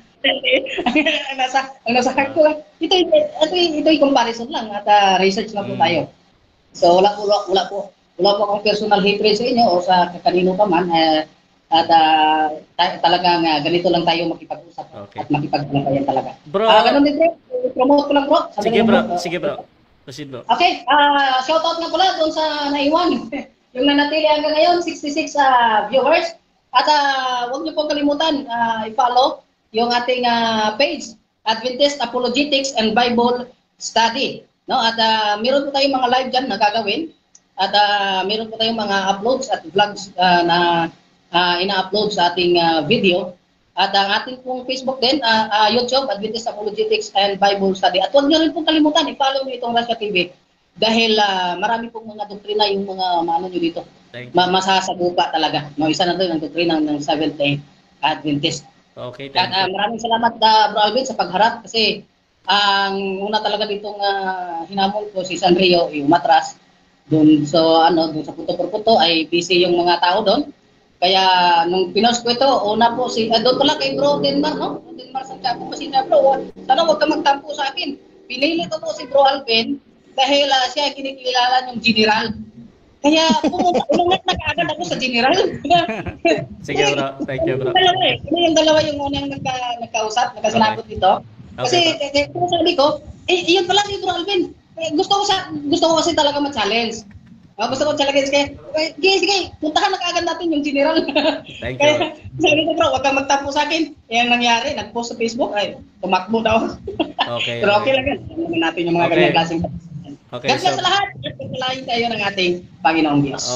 ang nasa heart ko lang. Ito yung comparison lang at research lang po tayo. So wala po akong personal hatred sa inyo o sa kanino pa man at talagang ganito lang tayo makipag-usap at makipag-ulayan talaga. Bro, ganun din bro, promote ko lang bro. Sige bro. Proceed bro. Okay, shoutout nga pala doon sa naiwan. Yung nanatili hanggang ngayon, 66 viewers. At huwag niyo pong kalimutan i-follow yung ating page, Adventist Apologetics and Bible Study. No? At meron po tayong mga live dyan na gagawin. At meron po tayong mga uploads at vlogs na ina-upload sa ating video. At ang ating pong Facebook din, YouTube, Adventist Apologetics and Bible Study. At huwag niyo rin pong kalimutan, i-follow niyo itong Rasya TV. Dahil marami pong mga doktrina yung mga maano nyo dito. Masasagupa talaga. No, isa na rin ang doktrina ng Seventh-day Adventist. Okay, thank At you. maraming salamat Bro Alvin sa pagharap kasi ang una talaga ditong hinamon ko si Sanrio, yung matras. Doon sa puto por puto ay busy yung mga tao doon. Kaya nung pinost ko ito, una po doon pala kay Bro Denmar, no? Denmar Santiago, pasina bro. Sana huwag ka magtampo sa akin. Pinili ko po si Bro Alvin dahil siya kinikilala yung general. Kaya umungat na kaagad ako sa general. Sige bro, thank you bro. Yung dalawa yung unang nagkausap, nagkasalabot dito. Kasi sabi ko, yun pala si Bro Alvin. Gusto ko kasi talaga ma-challenge. Gusto ko challenge kaya, sige, puntahan na kaagad natin yung general. Thank you. Kaya sabi ko bro, huwag kang magtampo sa akin. Yung nangyari, nag-post sa Facebook, ay tumakbo daw. Okay. Pero okay lang yan. Tingnan natin yung mga Okay. ganyang klaseng. Okay, God bless sa lahat. At pagpalain tayo ng ating Panginoong Diyos.